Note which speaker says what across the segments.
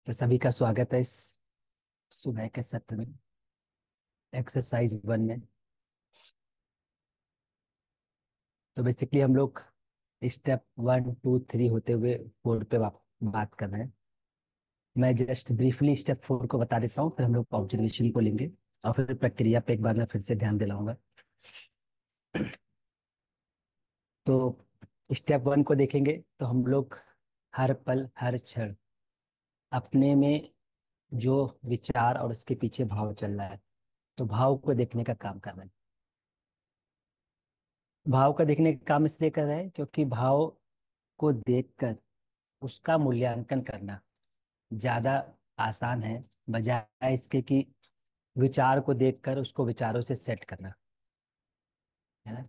Speaker 1: तो सभी का स्वागत है इस सुबह के सत्र में, एक्सरसाइज 1 में। तो बेसिकली हम लोग स्टेप 1 2 3 होते हुए 4 पे बात कर रहे हैं। मैं जस्ट ब्रीफली स्टेप 4 को बता देता हूँ, फिर हम लोग ऑब्जर्वेशन को लेंगे और फिर प्रक्रिया पे एक बार मैं फिर से ध्यान दिलाऊंगा। तो स्टेप 1 को देखेंगे तो हम लोग हर पल हर क्षण अपने में जो विचार और उसके पीछे भाव चल रहा है, तो भाव को देखने का काम कर रहे हैं। भाव का देखने का काम इसलिए कर रहे हैं क्योंकि भाव को देखकर उसका मूल्यांकन करना ज्यादा आसान है, बजाय इसके कि विचार को देखकर उसको विचारों से सेट करना, है ना।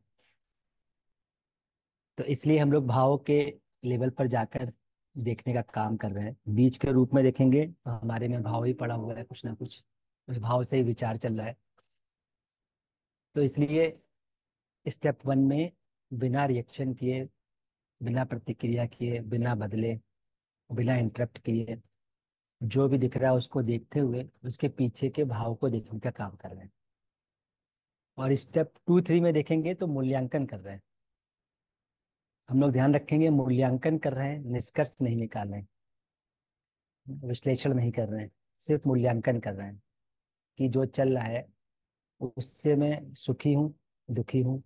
Speaker 1: तो इसलिए हम लोग भाव के लेवल पर जाकर देखने का काम कर रहे हैं। बीज के रूप में देखेंगे तो हमारे में भाव ही पड़ा हुआ है, कुछ ना कुछ उस भाव से ही विचार चल रहा है। तो इसलिए स्टेप 1 में बिना रिएक्शन किए, बिना प्रतिक्रिया किए, बिना बदले, बिना इंटरप्ट किए, जो भी दिख रहा है उसको देखते हुए उसके पीछे के भाव को देखने का काम कर रहे हैं। और स्टेप 2 3 में देखेंगे तो मूल्यांकन कर रहे हैं। हम लोग ध्यान रखेंगे, मूल्यांकन कर रहे हैं, निष्कर्ष नहीं निकाल रहे हैं, विश्लेषण नहीं कर रहे हैं, सिर्फ मूल्यांकन कर रहे हैं कि जो चल रहा है उससे मैं सुखी हूँ, दुखी हूँ,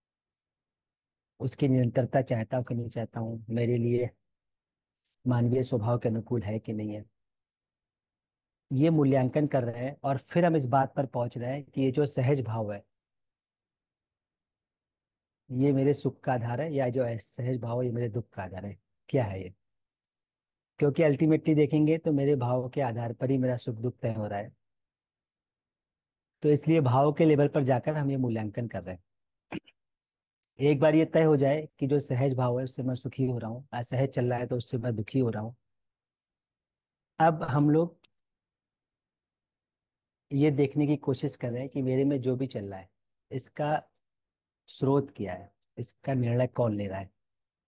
Speaker 1: उसकी निरंतरता चाहता हूँ कि नहीं चाहता हूँ, मेरे लिए मानवीय स्वभाव के अनुकूल है कि नहीं है। ये मूल्यांकन कर रहे हैं और फिर हम इस बात पर पहुंच रहे हैं कि ये जो सहज भाव है, ये मेरे सुख का आधार है, या जो असहज भाव है ये मेरे दुख का आधार है। क्या है ये? क्योंकि अल्टीमेटली देखेंगे तो मेरे भाव के आधार पर ही मेरा सुख दुख तय हो रहा है। तो इसलिए भाव के लेवल पर जाकर हम ये मूल्यांकन कर रहे हैं। एक बार ये तय हो जाए कि जो सहज भाव है उससे मैं सुखी हो रहा हूँ, असहज चल रहा है तो उससे मैं दुखी हो रहा हूँ, अब हम लोग ये देखने की कोशिश कर रहे हैं कि मेरे में जो भी चल रहा है इसका स्रोत क्या है, इसका निर्णय कौन ले रहा है।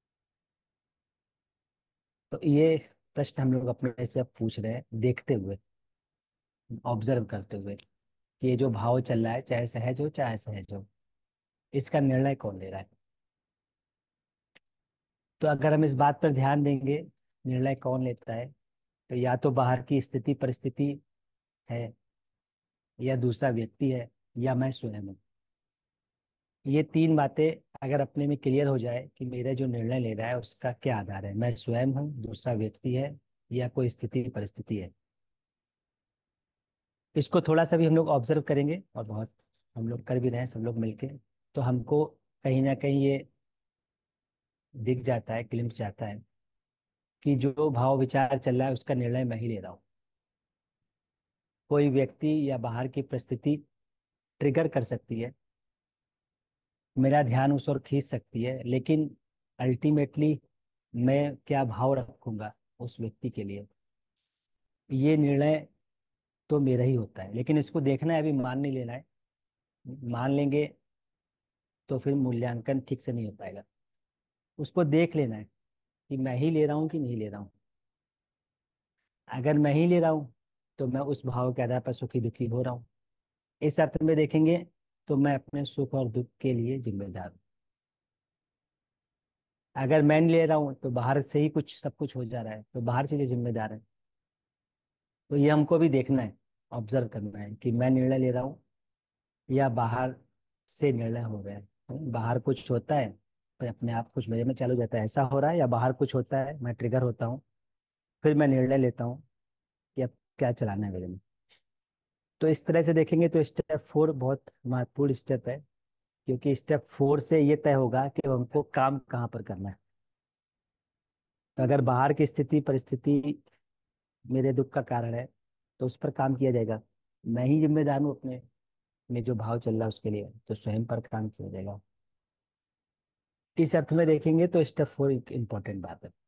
Speaker 1: तो ये प्रश्न हम लोग अपने से अब पूछ रहे हैं, देखते हुए, ऑब्जर्व करते हुए कि ये जो भाव चल रहा है, चाहे सहज हो चाहे असहज हो, इसका निर्णय कौन ले रहा है। तो अगर हम इस बात पर ध्यान देंगे, निर्णय कौन लेता है, तो या तो बाहर की स्थिति परिस्थिति है, या दूसरा व्यक्ति है, या मैं स्वयं हूँ। ये तीन बातें अगर अपने में क्लियर हो जाए कि मेरा जो निर्णय ले रहा है उसका क्या आधार है, मैं स्वयं हूँ, दूसरा व्यक्ति है, या कोई स्थिति परिस्थिति है, इसको थोड़ा सा भी हम लोग ऑब्जर्व करेंगे, और बहुत हम लोग कर भी रहे हैं सब लोग मिलके, तो हमको कहीं ना कहीं ये दिख जाता है, क्लिम्स जाता है कि जो भाव विचार चल रहा है उसका निर्णय मैं ही ले रहा हूँ। कोई व्यक्ति या बाहर की परिस्थिति ट्रिगर कर सकती है, मेरा ध्यान उस ओर खींच सकती है, लेकिन अल्टीमेटली मैं क्या भाव रखूंगा उस व्यक्ति के लिए, ये निर्णय तो मेरा ही होता है। लेकिन इसको देखना है, अभी मान नहीं लेना है। मान लेंगे तो फिर मूल्यांकन ठीक से नहीं हो पाएगा। उसको देख लेना है कि मैं ही ले रहा हूँ कि नहीं ले रहा हूँ। अगर मैं ही ले रहा हूँ तो मैं उस भाव के आधार पर सुखी दुखी हो रहा हूँ। इस अर्थ में देखेंगे तो मैं अपने सुख और दुख के लिए जिम्मेदार हूँ। अगर मैं नहीं ले रहा हूँ तो बाहर से ही कुछ सब कुछ हो जा रहा है, तो बाहर से जो जिम्मेदार है। तो ये हमको भी देखना है, ऑब्जर्व करना है कि मैं निर्णय ले रहा हूँ या बाहर से निर्णय हो गया है। बाहर कुछ होता है फिर अपने आप कुछ मेरे में चालू हो जाता है, ऐसा हो रहा है, या बाहर कुछ होता है मैं ट्रिगर होता हूँ, फिर मैं निर्णय लेता हूँ कि अब क्या चलाना है मेरे में। तो इस तरह से देखेंगे तो स्टेप 4 बहुत महत्वपूर्ण स्टेप है, क्योंकि स्टेप 4 से ये तय होगा कि हमको काम कहाँ पर करना है। तो अगर बाहर की स्थिति परिस्थिति मेरे दुख का कारण है तो उस पर काम किया जाएगा। मैं ही जिम्मेदार हूँ अपने में जो भाव चल रहा है उसके लिए, तो स्वयं पर काम किया जाएगा। इस अर्थ में देखेंगे तो स्टेप 4 एक इम्पोर्टेंट बात है।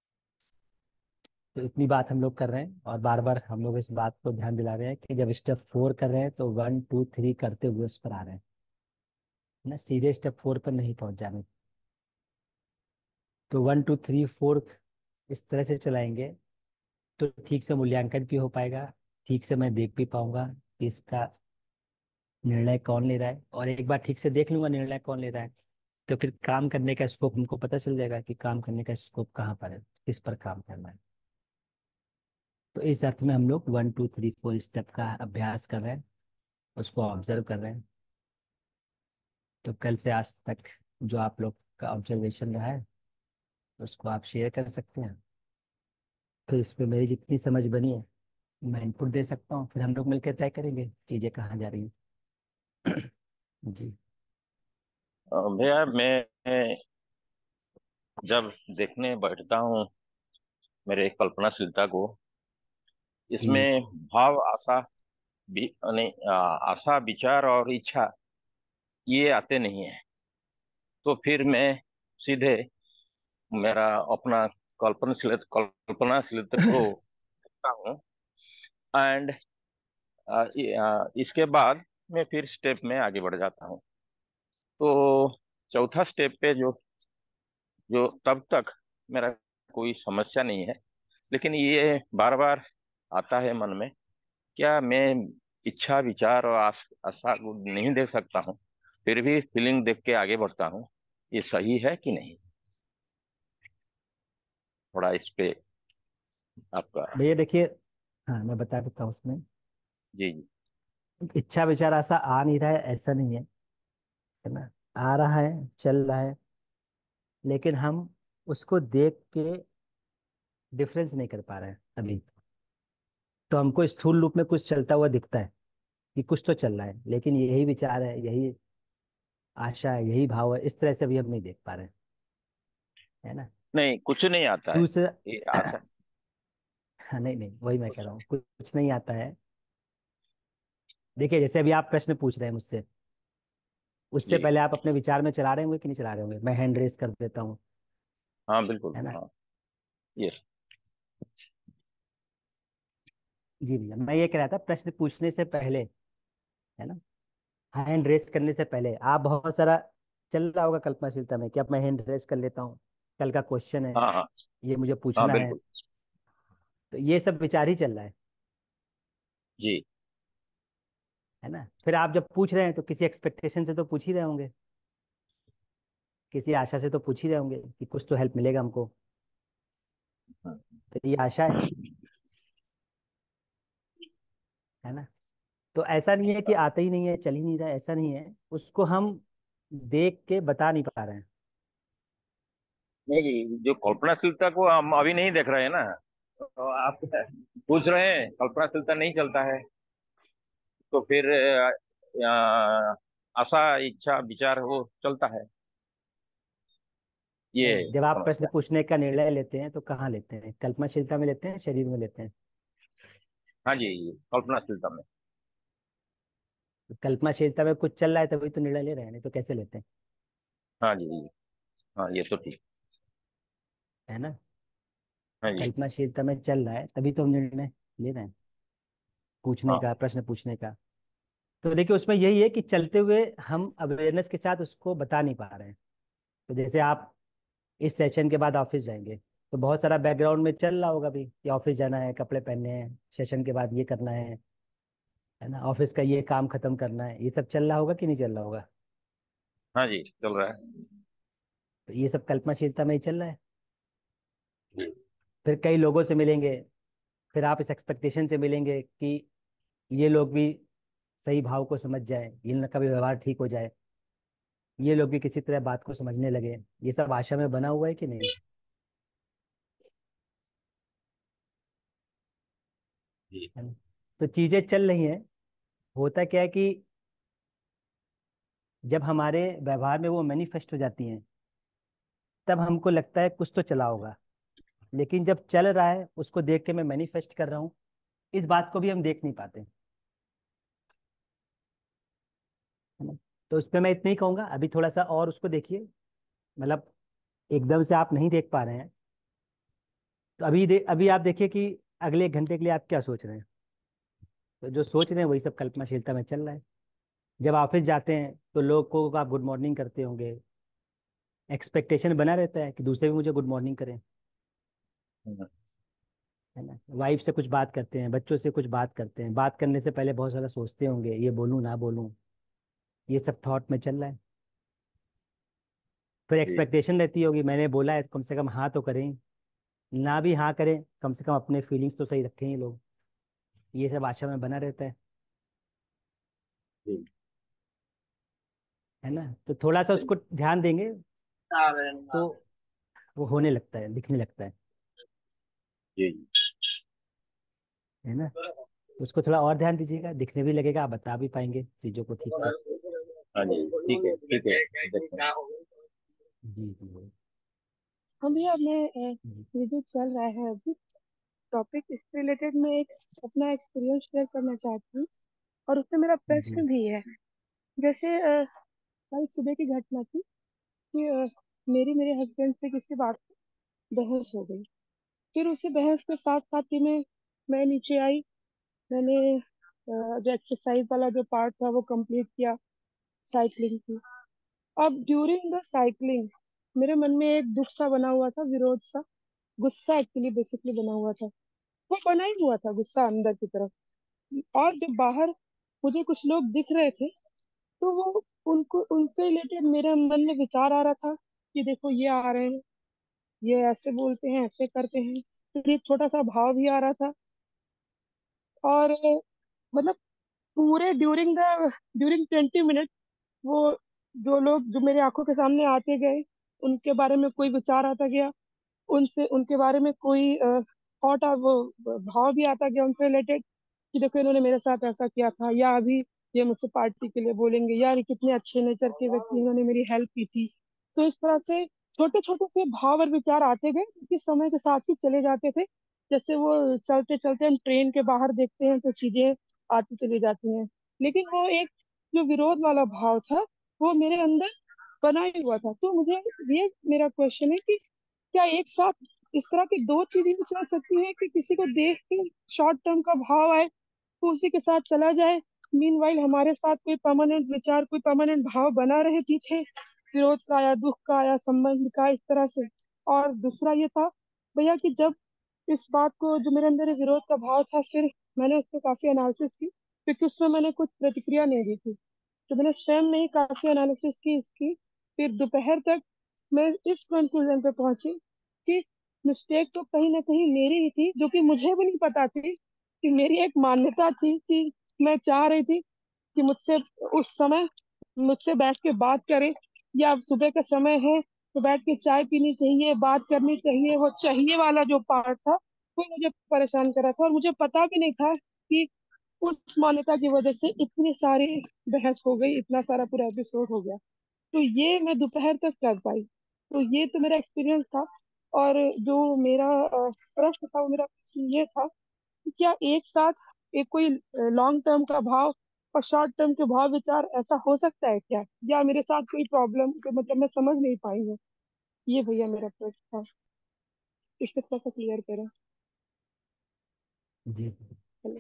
Speaker 1: तो इतनी बात हम लोग कर रहे हैं और बार बार हम लोग इस बात को ध्यान दिला रहे हैं कि जब स्टेप 4 कर रहे हैं तो 1 2 3 करते हुए उस पर आ रहे हैं, ना सीधे स्टेप 4 पर नहीं पहुंच जाने। तो 1 2 3 4 इस तरह से चलाएंगे तो ठीक से मूल्यांकन भी हो पाएगा, ठीक से मैं देख भी पाऊंगा कि इसका निर्णय कौन ले रहा है, और एक बार ठीक से देख लूंगा निर्णय कौन ले रहा है, तो फिर काम करने का स्कोप हमको पता चल जाएगा कि काम करने का स्कोप कहाँ पर है, किस पर काम करना है। तो इस अर्थ में हम लोग 1 2 3 4 स्टेप का अभ्यास कर रहे हैं, उसको ऑब्जर्व कर रहे हैं। तो कल से आज तक जो आप लोग का ऑब्जर्वेशन रहा है उसको आप शेयर कर सकते हैं। फिर उस पर मेरी जितनी समझ बनी है मैं इनपुट दे सकता हूँ, फिर हम लोग मिलकर तय करेंगे चीजें कहाँ जा रही हैं। जी।
Speaker 2: भैया, मैं जब देखने बैठता हूँ मेरे कल्पनाशीलता को,
Speaker 1: जी।
Speaker 2: इसमें भाव, आशा, नहीं, आशा, विचार और इच्छा ये आते नहीं है। तो फिर मैं सीधे मेरा अपना कल्पनाशीलता को देखता हूँ। एंड इसके बाद मैं फिर स्टेप में आगे बढ़ जाता हूँ। तो चौथा स्टेप पे जो जो तब तक मेरा कोई समस्या नहीं है, लेकिन ये बार बार आता है मन में, क्या मैं इच्छा, विचार और आशा को नहीं देख सकता हूँ, फिर भी फीलिंग देख के आगे बढ़ता हूँ। ये सही है कि नहीं? थोड़ा इस पे आपका।
Speaker 1: भैया देखिए, हाँ मैं बता देता हूँ उसमें।
Speaker 2: जी जी।
Speaker 1: इच्छा विचार ऐसा आ नहीं रहा है ऐसा नहीं है ना, आ रहा है, चल रहा है, लेकिन हम उसको देख के डिफरेंस नहीं कर पा रहे हैं अभी। तो हमको स्थूल रूप में कुछ चलता हुआ दिखता है कि कुछ तो चल रहा है, लेकिन यही विचार है, यही आशा है, यही भाव है, इस तरह से अभी हम नहीं देख पा रहे हैं, है ना।
Speaker 2: नहीं, कुछ नहीं आता है।
Speaker 1: दूसरा
Speaker 2: ये आशा।
Speaker 1: हाँ, नहीं नहीं, वही मैं कह
Speaker 2: कुछ।
Speaker 1: रहा हूँ, कुछ नहीं आता है। देखिए जैसे अभी आप प्रश्न पूछ रहे हैं मुझसे, उससे
Speaker 2: जी।
Speaker 1: पहले आप अपने विचार में चला रहे होंगे कि नहीं चला रहे होंगे, मैं हैंड रेस कर देता हूँ,
Speaker 2: हाँ बिल्कुल,
Speaker 1: है ना।
Speaker 2: हाँ। ये।
Speaker 1: जी भैया, मैं ये कह रहा था प्रश्न पूछने से पहले, है ना, हैंड रेस करने से पहले आप बहुत सारा चल रहा होगा कल्पनाशीलता में कि अब मैं हैंड रेस कर लेता हूँ, कल का क्वेश्चन है,
Speaker 2: हाँ हाँ।
Speaker 1: ये मुझे
Speaker 2: हाँ
Speaker 1: पूछना है।
Speaker 2: बिल्कुल।
Speaker 1: तो ये सब विचार ही चल रहा
Speaker 2: जी।
Speaker 1: है ना। फिर आप जब पूछ रहे हैं तो किसी एक्सपेक्टेशन से तो पूछ ही रहे होंगे, किसी आशा से तो पूछ ही रहे होंगे कि कुछ तो हेल्प मिलेगा हमको।
Speaker 2: हाँ।
Speaker 1: तो ये आशा है ना। तो ऐसा नहीं है कि आता ही नहीं है, चल ही नहीं रहा है, ऐसा नहीं है, उसको हम देख के बता नहीं पा रहे हैं।
Speaker 2: नहीं, जो कल्पनाशीलता को हम अभी नहीं देख रहे हैं ना, तो आप पूछ रहे हैं कल्पनाशीलता नहीं चलता है, तो फिर आशा, इच्छा, विचार वो चलता है।
Speaker 1: नहीं
Speaker 2: ये
Speaker 1: नहीं, जब आप प्रश्न
Speaker 2: समस्या।
Speaker 1: पूछने का निर्णय लेते हैं तो कहाँ लेते हैं, कल्पनाशीलता में लेते हैं, शरीर में लेते हैं।
Speaker 2: हाँ जी, कल्पनाशीलता में।
Speaker 1: तो कल्पनाशीलता में कुछ चल रहा है तभी तो निर्णय ले रहे हैं, नहीं तो कैसे लेते हैं,
Speaker 2: हाँ जी। हाँ, ये तो ठीक।
Speaker 1: है ना।
Speaker 2: हाँ जी।
Speaker 1: कल्पनाशीलता में चल रहा है तभी तो हम निर्णय ले रहे हैं, पूछने
Speaker 2: हाँ।
Speaker 1: का, प्रश्न पूछने का। तो देखिए उसमें यही है कि चलते हुए हम अवेयरनेस के साथ उसको बता नहीं पा रहे हैं। तो जैसे आप इस सेशन के बाद ऑफिस जाएंगे तो बहुत सारा बैकग्राउंड में चल रहा होगा भी कि ऑफिस जाना है, कपड़े पहनने हैं, सेशन के बाद ये करना है ना, ऑफिस का ये काम खत्म करना है, ये सब चल रहा होगा कि नहीं चल रहा होगा।
Speaker 2: हाँ जी, चल रहा है।
Speaker 1: तो ये सब कल्पनाशीलता में ही चल रहा है।
Speaker 2: जी।
Speaker 1: फिर कई लोगों से मिलेंगे, फिर आप इस एक्सपेक्टेशन से मिलेंगे कि ये लोग भी सही भाव को समझ जाए, इनका भी व्यवहार ठीक हो जाए, ये लोग भी किसी तरह बात को समझने लगे। ये सब आशा में बना हुआ है कि नहीं,
Speaker 2: जी।
Speaker 1: है ना। तो चीजें चल रही हैं। होता क्या है कि जब हमारे व्यवहार में वो मैनिफेस्ट हो जाती हैं तब हमको लगता है कुछ तो चला होगा, लेकिन जब चल रहा है उसको देख के मैं मैनिफेस्ट कर रहा हूँ, इस बात को भी हम देख नहीं पाते, है ना। तो उस पर मैं इतना ही कहूंगा, अभी थोड़ा सा और उसको देखिए, मतलब एकदम से आप नहीं देख पा रहे हैं, तो अभी आप देखिए कि अगले 1 घंटे के लिए आप क्या सोच रहे हैं। तो जो सोच रहे हैं वही सब कल्पनाशीलता में चल रहा है। जब ऑफिस जाते हैं तो लोगों को आप गुड मॉर्निंग करते होंगे, एक्सपेक्टेशन बना रहता है कि दूसरे भी मुझे गुड मॉर्निंग करें,
Speaker 2: हम्म।
Speaker 1: है ना। वाइफ से कुछ बात करते हैं, बच्चों से कुछ बात करते हैं, बात करने से पहले बहुत सारा सोचते होंगे, ये बोलूं ना बोलूं, ये सब थॉट में चल रहा है। फिर
Speaker 2: जी
Speaker 1: एक्सपेक्टेशन रहती होगी, मैंने बोला है तो कम से कम हाँ तो करें, ना भी हाँ करें कम से कम अपने फीलिंग्स तो सही रखें ये लोग। ये सब आशा में बना रहता
Speaker 2: जी
Speaker 1: है ना। तो थोड़ा सा उसको ध्यान देंगे तो वो होने लगता है, दिखने लगता
Speaker 2: जी।
Speaker 1: है ना। तो उसको थोड़ा और ध्यान दीजिएगा, दिखने भी लगेगा, आप बता भी पाएंगे चीज़ों को ठीक से।
Speaker 2: हाँ जी, ठीक है ठीक है, देखते हैं।
Speaker 1: जी जी
Speaker 3: हाँ भैया, मैं
Speaker 1: जी
Speaker 3: ये जो चल रहा है अभी टॉपिक, इससे रिलेटेड मैं एक अपना एक्सपीरियंस शेयर करना चाहती हूँ, और उससे मेरा
Speaker 1: जी
Speaker 3: प्रश्न भी है। जैसे कल सुबह की घटना थी कि मेरी मेरे हस्बैंड से किसी बात पे बहस हो गई। फिर उसी बहस के साथ साथ ही मैं नीचे आई। मैंने जो एक्सरसाइज वाला जो पार्ट था वो कंप्लीट किया, साइकिलिंग की। अब ड्यूरिंग द साइकिलिंग मेरे मन में एक दुख सा बना हुआ था, विरोध सा, गुस्सा एक्चुअली बेसिकली बना हुआ था। वो बना ही हुआ था गुस्सा अंदर की तरफ। और जब बाहर मुझे कुछ लोग दिख रहे थे, तो वो उनको उनसे रिलेटेड मेरे मन में विचार आ रहा था कि देखो ये आ रहे हैं, ये ऐसे बोलते हैं, ऐसे करते हैं। फिर एक छोटा सा भाव भी आ रहा था। और मतलब पूरे ड्यूरिंग 20 मिनट वो जो लोग जो मेरे आंखों के सामने आते गए, उनके बारे में कोई विचार आता गया, उनसे उनके बारे में कोई थॉट वो भाव भी आता गया उनसे रिलेटेड कि देखो इन्होंने मेरे साथ ऐसा किया था, या अभी ये मुझसे पार्टी के लिए बोलेंगे, यार ये कितने अच्छे नेचर के व्यक्ति, इन्होंने मेरी हेल्प की थी। तो इस तरह से छोटे छोटे से भाव और विचार आते गए, कि समय के साथ ही चले जाते थे। जैसे वो चलते चलते हम ट्रेन के बाहर देखते हैं तो चीजें आती चली जाती हैं। लेकिन वो एक जो विरोध वाला भाव था, वो मेरे अंदर बना ही हुआ था। तो मुझे ये मेरा क्वेश्चन है कि क्या एक साथ इस तरह की दो चीजें भी चल सकती हैं कि किसी को देख के शॉर्ट टर्म का भाव आए तो उसी के साथ चला जाए, मीनवाइल हमारे साथ कोई परमानेंट विचार, कोई परमानेंट भाव बना रहे पीछे, विरोध का या दुख का या संबंध का, इस तरह से। और दूसरा ये था भैया कि जब इस बात को, जो मेरे अंदर एक विरोध का भाव था, फिर मैंने उस पर काफी एनालिसिस की, क्योंकि उसमें मैंने कुछ प्रतिक्रिया नहीं दी थी। तो मैंने स्वयं में ही काफी एनालिसिस की इसकी। फिर दोपहर तक मैं इस कंक्लूजन पे पहुंची कि मिस्टेक तो कहीं ना कहीं मेरी ही थी, जो कि मुझे भी नहीं पता थी कि मेरी एक मान्यता थी कि मैं चाह रही थी कि मुझसे उस समय मुझसे बैठ के बात करे, या अब सुबह का समय है तो बैठ के चाय पीनी चाहिए, बात करनी चाहिए। वो चाहिए वाला जो पार्ट था वो मुझे परेशान कर रहा था, और मुझे पता भी नहीं था कि उस मान्यता की वजह से इतनी सारी बहस हो गई, इतना सारा पूरा एपिसोड हो गया। तो ये मैं दोपहर तक कर पाई। तो ये तो मेरा एक्सपीरियंस था। और जो मेरा प्रश्न था, वो मेरा प्रश्न ये था कि क्या एक साथ एक कोई लॉन्ग टर्म का भाव और शॉर्ट टर्म के भाव विचार ऐसा हो सकता है क्या, या मेरे साथ कोई प्रॉब्लम, मतलब मैं समझ नहीं पाई हूँ। ये भैया मेरा प्रश्न था, इसको थोड़ा सा क्लियर करें।
Speaker 1: जी
Speaker 3: हेलो।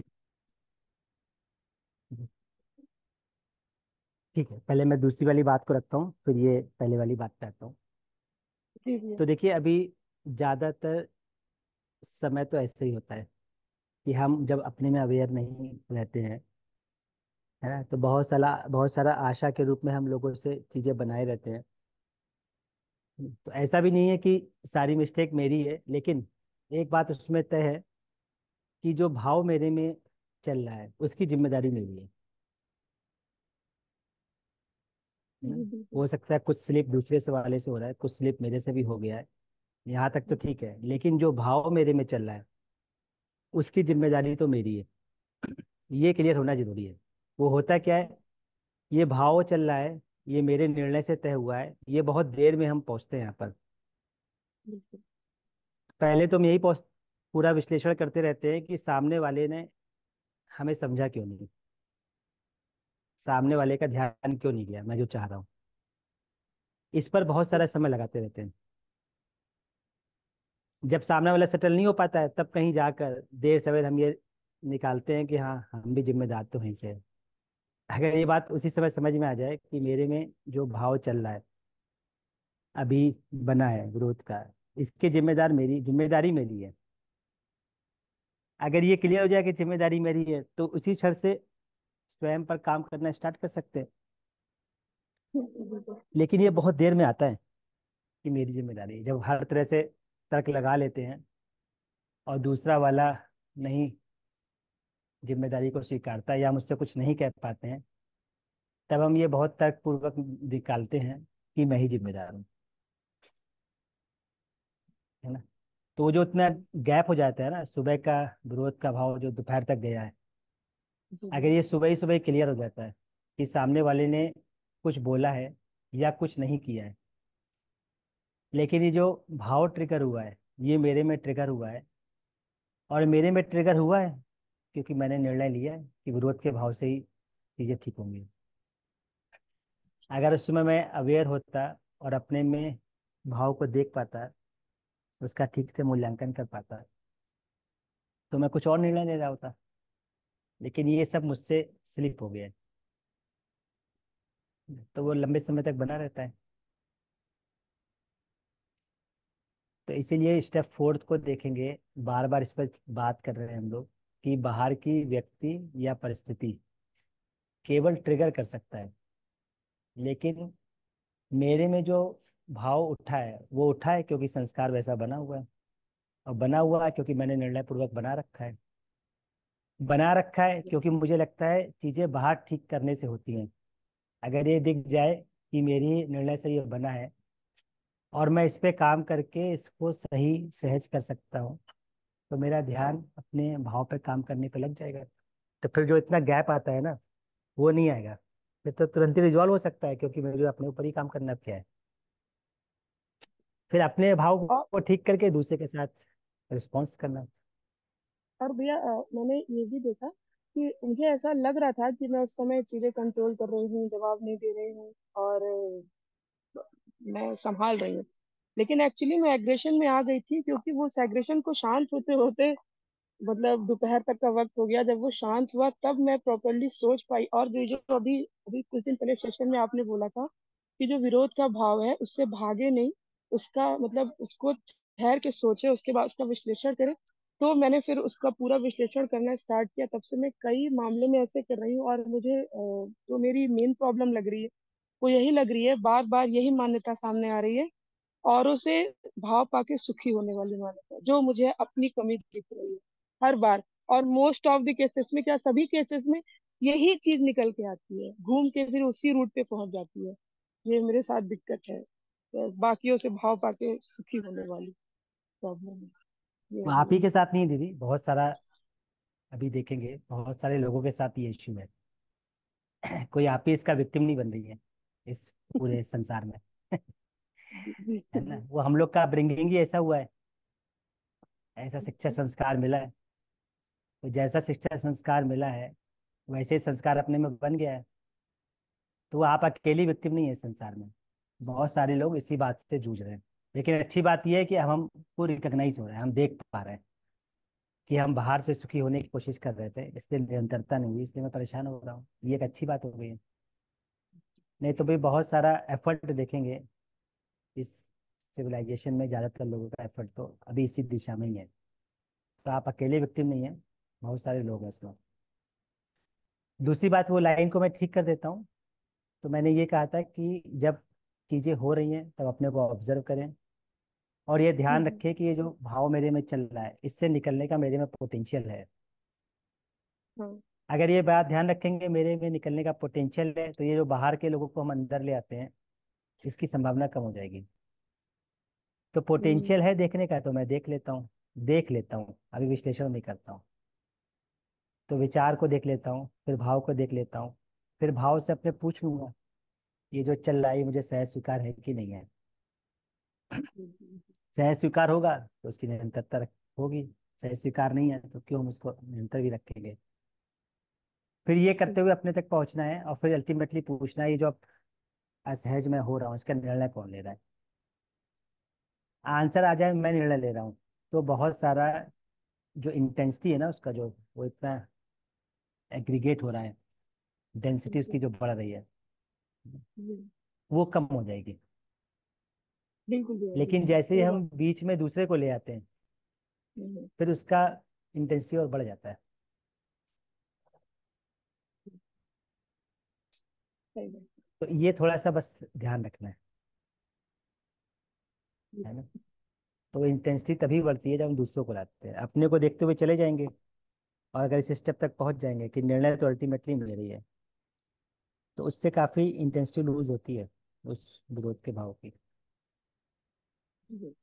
Speaker 1: जी। ठीक है, पहले मैं दूसरी वाली बात को रखता हूँ, फिर ये पहले वाली बात पे आता हूँ।
Speaker 3: जी भैया।
Speaker 1: तो देखिए, अभी ज़्यादातर समय तो ऐसे ही होता है कि हम जब अपने में अवेयर नहीं रहते हैं, है ना, तो बहुत सारा आशा के रूप में हम लोगों से चीज़ें बनाए रहते हैं। तो ऐसा भी नहीं है कि सारी मिस्टेक मेरी है, लेकिन एक बात उसमें तय है कि जो भाव मेरे में चल रहा है उसकी जिम्मेदारी मेरी है ना।
Speaker 3: जी बिल्कुल।
Speaker 1: हो सकता है कुछ स्लिप दूसरे से वाले से हो रहा है, कुछ स्लिप मेरे से भी हो गया है, यहाँ तक तो ठीक है, लेकिन जो भाव मेरे में चल रहा है उसकी जिम्मेदारी तो मेरी है। ये क्लियर होना जरूरी है। वो होता क्या है, ये भाव चल रहा है, ये मेरे निर्णय से तय हुआ है, ये बहुत देर में हम पहुंचते हैं यहाँ पर।
Speaker 3: बिल्कुल।
Speaker 1: पहले तो हम यही पूरा विश्लेषण करते रहते हैं कि सामने वाले ने हमें समझा क्यों नहीं, सामने वाले का ध्यान क्यों नहीं गया मैं जो चाह रहा हूँ। इस पर बहुत सारा समय लगाते रहते हैं। जब सामने वाला सेटल नहीं हो पाता है, तब कहीं जाकर देर सवेर हम ये निकालते हैं कि हाँ हम भी जिम्मेदार तो वहीं से हैं। अगर ये बात उसी समय समझ में आ जाए कि मेरे में जो भाव चल रहा है अभी बना है विरोध का, इसकी जिम्मेदारी मेरी है, अगर ये क्लियर हो जाए कि जिम्मेदारी मेरी है, तो उसी क्षण से स्वयं पर काम करना स्टार्ट कर सकते हैं।
Speaker 3: बिल्कुल।
Speaker 1: लेकिन ये बहुत देर में आता है कि मेरी जिम्मेदारी है, जब हर तरह से तर्क लगा लेते हैं और दूसरा वाला नहीं जिम्मेदारी को स्वीकारता या मुझसे कुछ नहीं कह पाते हैं, तब हम ये बहुत तर्कपूर्वक निकालते हैं कि मैं ही जिम्मेदार हूँ, है ना। तो वो जो इतना गैप हो जाता है ना, सुबह का विरोध का भाव जो दोपहर तक गया है,
Speaker 3: जी
Speaker 1: अगर
Speaker 3: जी।
Speaker 1: ये सुबह ही सुबह क्लियर हो जाता है कि सामने वाले ने कुछ बोला है या कुछ नहीं किया है, लेकिन ये जो भाव ट्रिगर हुआ है ये मेरे में ट्रिगर हुआ है, और मेरे में ट्रिगर हुआ है क्योंकि मैंने निर्णय लिया है कि विरोध के भाव से ही चीजें ठीक होंगी। अगर उस समय मैं अवेयर होता और अपने में भाव को देख पाता, उसका ठीक से मूल्यांकन कर पाता, तो मैं कुछ और निर्णय ले रहा होता। लेकिन ये सब मुझसे स्लिप हो गया है, तो वो लंबे समय तक बना रहता है। तो इसीलिए स्टेप फोर्थ को देखेंगे, बार बार इस पर बात कर रहे हैं हम लोग, कि बाहर की व्यक्ति या परिस्थिति केवल ट्रिगर कर सकता है, लेकिन मेरे में जो भाव उठा है वो उठा है क्योंकि संस्कार वैसा बना हुआ है, और बना हुआ है क्योंकि मैंने निर्णय पूर्वक बना रखा है। बना रखा है क्योंकि मुझे लगता है चीजें बाहर ठीक करने से होती हैं। अगर ये दिख जाए कि मेरी निर्णय से ये बना है और मैं इस पे काम करके इसको सही सहज कर सकता हूँ, तो मेरा ध्यान अपने भाव पे काम करने पे लग जाएगा। तो फिर जो इतना गैप आता है ना, वो नहीं आएगा। फिर तो तुरंत ही रिजॉल्व हो सकता है, क्योंकि मेरे अपने ऊपर ही काम करना क्या है। फिर अपने भाव
Speaker 3: और
Speaker 1: को ठीक करके दूसरे के साथ रिस्पॉन्स करना।
Speaker 3: और भैया मैंने ये भी देखा कि मुझे ऐसा लग रहा था कि मैं उस समय चीजें कंट्रोल कर रही हूँ, जवाब नहीं दे रही हूँ, और मैं संभाल रही हूँ। लेकिन एक्चुअली मैं एग्रेशन में आ गई थी, क्योंकि वो उस एग्रेशन को शांत होते होते मतलब दोपहर तक का वक्त हो गया। जब वो शांत हुआ तब मैं प्रॉपरली सोच पाई। और ये जो अभी अभी कुछ दिन पहले सेशन में आपने बोला था कि जो विरोध का भाव है उससे भागे नहीं, उसका मतलब उसको ठहर के सोचे, उसके बाद उसका विश्लेषण करें। तो मैंने फिर उसका पूरा विश्लेषण करना स्टार्ट किया। तब से मैं कई मामले में ऐसे कर रही हूँ, और मुझे जो मेरी मेन प्रॉब्लम लग रही है वो यही लग रही है, बार बार यही मान्यता सामने आ रही है, औरों से भाव पाके सुखी होने वाली मान्यता, जो मुझे अपनी कमी दिख रही है हर बार। और मोस्ट ऑफ द केसेस में, क्या सभी केसेस में, यही चीज निकल के आती है, घूम के फिर उसी रूट पे पहुंच जाती है। ये मेरे साथ दिक्कत है, तो बाकियों से भाव पाके सुखी होने वाली प्रॉब्लम है ये
Speaker 1: वो आप ही
Speaker 3: मेरी।
Speaker 1: के साथ नहीं दीदी, बहुत सारा अभी देखेंगे बहुत सारे लोगों के साथ ये इश्यू है। कोई आप ही इसका विक्टिम नहीं बन रही है इस पूरे संसार में।
Speaker 3: जी जी
Speaker 1: है ना,
Speaker 3: जी।
Speaker 1: वो हम लोग का अपब्रिंगिंग ही ऐसा हुआ है, ऐसा शिक्षा संस्कार मिला है। तो जैसा शिक्षा संस्कार मिला है वैसे ही संस्कार अपने में बन गया है। तो वो आप अकेली विक्टिम नहीं है संसार में, बहुत सारे लोग इसी बात से जूझ रहे हैं। लेकिन अच्छी बात यह है कि हमको रिकग्नाइज हो रहा है, हम देख पा रहे हैं कि हम बाहर से सुखी होने की कोशिश कर रहे थे, इसलिए निरंतरता नहीं हुई, इसलिए मैं परेशान हो रहा हूँ। ये एक अच्छी बात हो गई है। नहीं तो भाई बहुत सारा एफर्ट देखेंगे इस सिविलाइजेशन में, ज़्यादातर लोगों का एफर्ट तो अभी इसी दिशा में ही है। तो आप अकेले विक्टिम नहीं है, बहुत सारे लोग हैं इसमें। दूसरी बात, वो लाइन को मैं ठीक कर देता हूँ। तो मैंने ये कहा था कि जब चीज़ें हो रही हैं तब अपने को ऑब्जर्व करें, और ये ध्यान
Speaker 3: हम्म,
Speaker 1: रखें कि ये जो भाव मेरे में चल रहा है इससे निकलने का मेरे में पोटेंशियल है।
Speaker 3: हाँ।
Speaker 1: अगर ये बात ध्यान रखेंगे मेरे में निकलने का पोटेंशियल है, तो ये जो बाहर के लोगों को हम अंदर ले आते हैं इसकी संभावना कम हो जाएगी। तो
Speaker 3: हम्म,
Speaker 1: पोटेंशियल है देखने का, तो मैं देख लेता हूँ, देख लेता हूँ, अभी विश्लेषण नहीं करता हूँ। तो विचार को देख लेता हूँ, फिर भाव को देख लेता हूँ, फिर भाव से अपने पूछ लूंगा ये जो चल रहा है ये मुझे सहज स्वीकार है कि नहीं है।
Speaker 3: हम्म,
Speaker 1: सहज स्वीकार होगा तो उसकी निरंतरता होगी, सहज स्वीकार नहीं है तो क्यों हम उसको निरंतर भी रखेंगे। फिर ये करते हुए अपने तक पहुंचना है, और फिर अल्टीमेटली पूछना है ये जो अब असहज में हो रहा हूँ इसका निर्णय कौन ले रहा है। आंसर आ जाए मैं निर्णय ले रहा हूँ, तो बहुत सारा जो इंटेंसिटी है ना उसका, जो वो इतना एग्रीगेट हो रहा है, डेंसिटी उसकी जो बढ़ रही है,
Speaker 3: हम्म,
Speaker 1: वो कम हो जाएगी।
Speaker 3: बिल्कुल भैया,
Speaker 1: लेकिन
Speaker 3: बिल्कुल
Speaker 1: जैसे ही
Speaker 3: सही बात।
Speaker 1: हम बीच में दूसरे को ले आते हैं,
Speaker 3: हम्म,
Speaker 1: फिर उसका इंटेंसिटी और बढ़ जाता है।
Speaker 3: सही बात।
Speaker 1: तो ये थोड़ा सा बस ध्यान रखना है ना। तो इंटेंसिटी तभी बढ़ती है जब हम दूसरों को लाते हैं, अपने को देखते हुए चले जाएंगे और अगर इस स्टेप तक पहुंच जाएंगे कि निर्णय तो अल्टीमेटली मेरी है, तो उससे काफी इंटेंसिटी लूज होती है उस विरोध के भाव की।
Speaker 3: जी।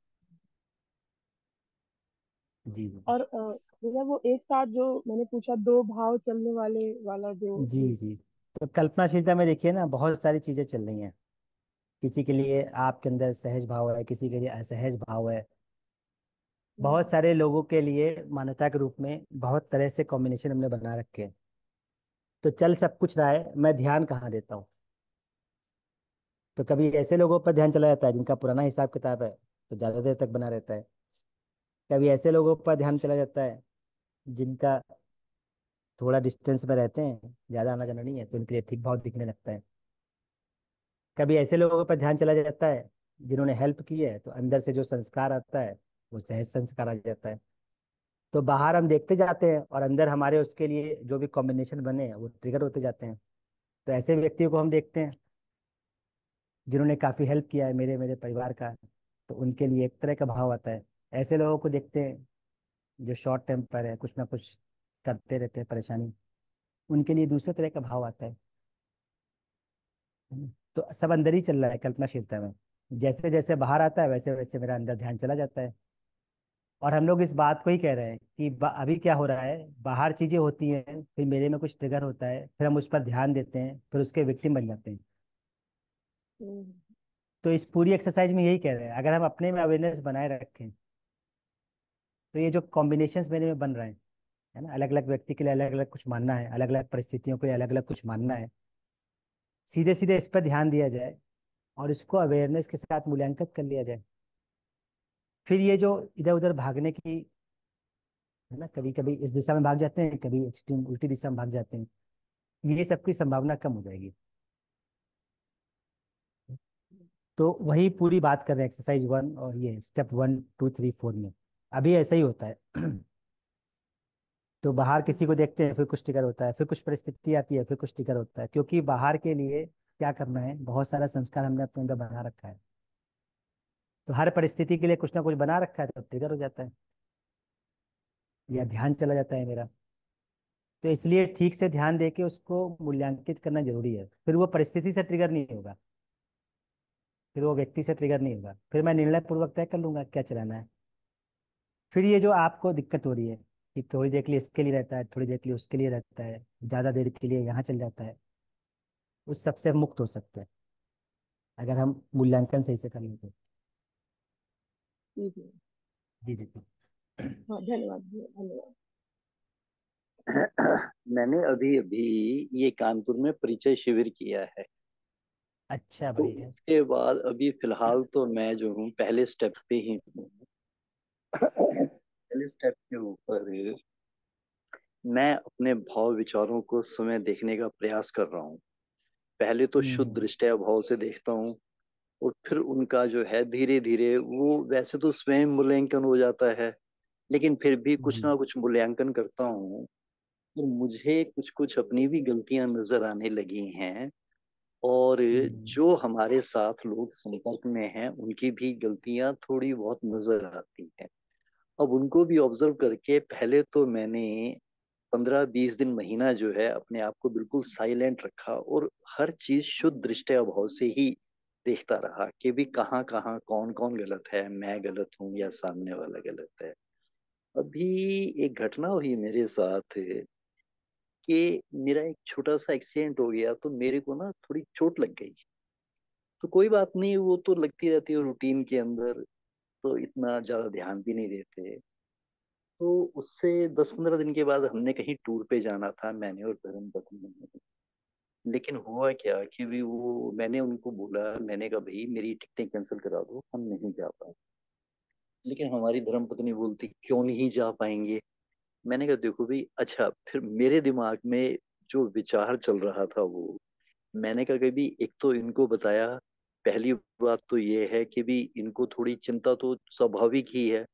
Speaker 1: जी जी
Speaker 3: और भैया वो एक साथ जो मैंने पूछा, दो भाव चलने वाले वाला जो
Speaker 1: जी जी। तो कल्पनाशीलता में देखिए ना, बहुत सारी चीजें चल रही हैं। किसी के लिए आपके अंदर सहज भाव है, किसी के लिए असहज भाव है। बहुत सारे लोगों के लिए मान्यता के रूप में बहुत तरह से कॉम्बिनेशन हमने बना रखे हैं। तो चल सब कुछ रहा है, मैं ध्यान कहाँ देता हूँ। तो कभी ऐसे लोगों पर ध्यान चला जाता है जिनका पुराना हिसाब किताब है, तो ज्यादा देर तक बना रहता है। कभी ऐसे लोगों पर ध्यान चला जाता है जिनका थोड़ा डिस्टेंस में रहते हैं, ज्यादा आना जाना नहीं है, तो उनके लिए ठीक भाव दिखने लगता है। कभी ऐसे लोगों पर ध्यान चला जाता है जिन्होंने हेल्प की है, तो अंदर से जो संस्कार आता है वो सहज संस्कार आ जाता है। तो बाहर हम देखते जाते हैं और अंदर हमारे उसके लिए जो भी कॉम्बिनेशन बने हैं वो ट्रिगर होते जाते हैं। तो ऐसे व्यक्तियों को हम देखते हैं जिन्होंने काफी हेल्प किया है मेरे मेरे परिवार का, तो उनके लिए एक तरह का भाव आता है। ऐसे लोगों को देखते हैं जो शॉर्ट टेम्पर है, कुछ ना कुछ करते रहते हैं परेशानी, उनके लिए दूसरे तरह का भाव आता है। तो सब अंदर ही चल रहा है कल्पनाशीलता में। जैसे जैसे बाहर आता है वैसे वैसे मेरा अंदर ध्यान चला जाता है। और हम लोग इस बात को ही कह रहे हैं कि अभी क्या हो रहा है, बाहर चीजें होती हैं, फिर मेरे में कुछ ट्रिगर होता है, फिर हम उस पर ध्यान देते हैं, फिर उसके विक्टिम बन जाते हैं।
Speaker 3: हम्म,
Speaker 1: तो इस पूरी एक्सरसाइज में यही कह रहे हैं, अगर हम अपने में अवेयरनेस बनाए रखें, तो ये जो कॉम्बिनेशंस मेरे में बन रहे हैं, है ना, अलग अलग व्यक्ति के लिए अलग अलग कुछ मानना है, अलग अलग परिस्थितियों के लिए अलग अलग कुछ मानना है, सीधे सीधे इस पर ध्यान दिया जाए और इसको अवेयरनेस के साथ मूल्यांकित कर लिया जाए। फिर ये जो इधर उधर भागने की, है ना, कभी कभी इस दिशा में भाग जाते हैं, कभी एक्सट्रीम उल्टी दिशा में भाग जाते हैं, ये सबकी संभावना कम हो जाएगी। तो वही पूरी बात कर रहे हैं एक्सरसाइज 1 और ये स्टेप 1 2 3 4 में। अभी ऐसा ही होता है। तो बाहर किसी को देखते हैं, फिर कुछ टिकर होता है, फिर कुछ परिस्थिति आती है, फिर कुछ टिकर होता है, क्योंकि बाहर के लिए क्या करना है, बहुत सारा संस्कार हमने अपने अंदर बना रखा है। तो हर परिस्थिति के लिए कुछ ना कुछ बना रखा है, तो ट्रिगर हो जाता है या ध्यान चला जाता है मेरा। तो इसलिए ठीक से ध्यान दे के उसको मूल्यांकित करना जरूरी है। फिर वो परिस्थिति से ट्रिगर नहीं होगा, फिर वो व्यक्ति से ट्रिगर नहीं होगा, फिर मैं निर्णय पूर्वक तय कर लूंगा क्या चलाना है। फिर ये जो आपको दिक्कत हो रही है कि थोड़ी देर के लिए इसके लिए रहता है, थोड़ी देर के लिए उसके लिए रहता है, ज्यादा देर के लिए यहाँ चल जाता है, उस सबसे मुक्त हो सकते हैं अगर हम मूल्यांकन सही से कर लें तो।
Speaker 3: ठीक है।
Speaker 1: जी जी जी।
Speaker 3: हाँ, धन्यवाद भैया, धन्यवाद।
Speaker 4: मैंने अभी अभी ये कानपुर में परिचय शिविर किया है।
Speaker 1: अच्छा,
Speaker 4: तो
Speaker 1: बढ़िया।
Speaker 4: उसके बाद अभी फिलहाल तो मैं जो हूँ पहले स्टेप पे ही हूँ। पहले स्टेप के ऊपर मैं अपने भाव विचारों को समय देखने का प्रयास कर रहा हूँ। पहले तो शुद्ध
Speaker 1: हम्म
Speaker 4: दृष्टया भाव से देखता हूँ, और फिर उनका जो है धीरे धीरे वो वैसे तो स्वयं मूल्यांकन हो जाता है, लेकिन फिर भी कुछ
Speaker 1: जी।
Speaker 4: ना कुछ मूल्यांकन करता हूँ। तो मुझे कुछ कुछ अपनी भी गलतियां नजर आने लगी हैं, और
Speaker 1: हम्म
Speaker 4: जो हमारे साथ लोग संपर्क में हैं उनकी भी गलतियां थोड़ी बहुत नजर आती हैं। अब उनको भी ऑब्जर्व करके पहले तो मैंने 15-20 दिन महीना जो है अपने आप को बिल्कुल साइलेंट रखा, और हर चीज शुद्ध दृष्टि अभाव से ही देखता रहा कि भी कहाँ कहाँ कौन कौन गलत है, मैं गलत हूँ या सामने वाला गलत है। अभी एक घटना हुई मेरे साथ कि मेरा एक छोटा सा एक्सीडेंट हो गया, तो मेरे को ना थोड़ी चोट लग गई। तो कोई बात नहीं, वो तो लगती रहती है रूटीन के अंदर, तो इतना ज्यादा ध्यान भी नहीं देते। तो उससे 10-15 दिन के बाद हमने कहीं टूर पे जाना था, मैंने और धर्म पत्नी ने। लेकिन हुआ क्या कि भी वो मैंने उनको बोला, मैंने कहा भाई मेरी टिकटें कैंसिल करा दो, हम नहीं जा पाए। लेकिन हमारी धर्म पत्नी बोलती क्यों नहीं जा पाएंगे। मैंने कहा देखो भाई, अच्छा फिर मेरे दिमाग में जो विचार चल रहा था वो, मैंने कहा कि भी एक तो इनको बताया। पहली बात तो ये है कि भी इनको थोड़ी चिंता तो स्वाभाविक ही है,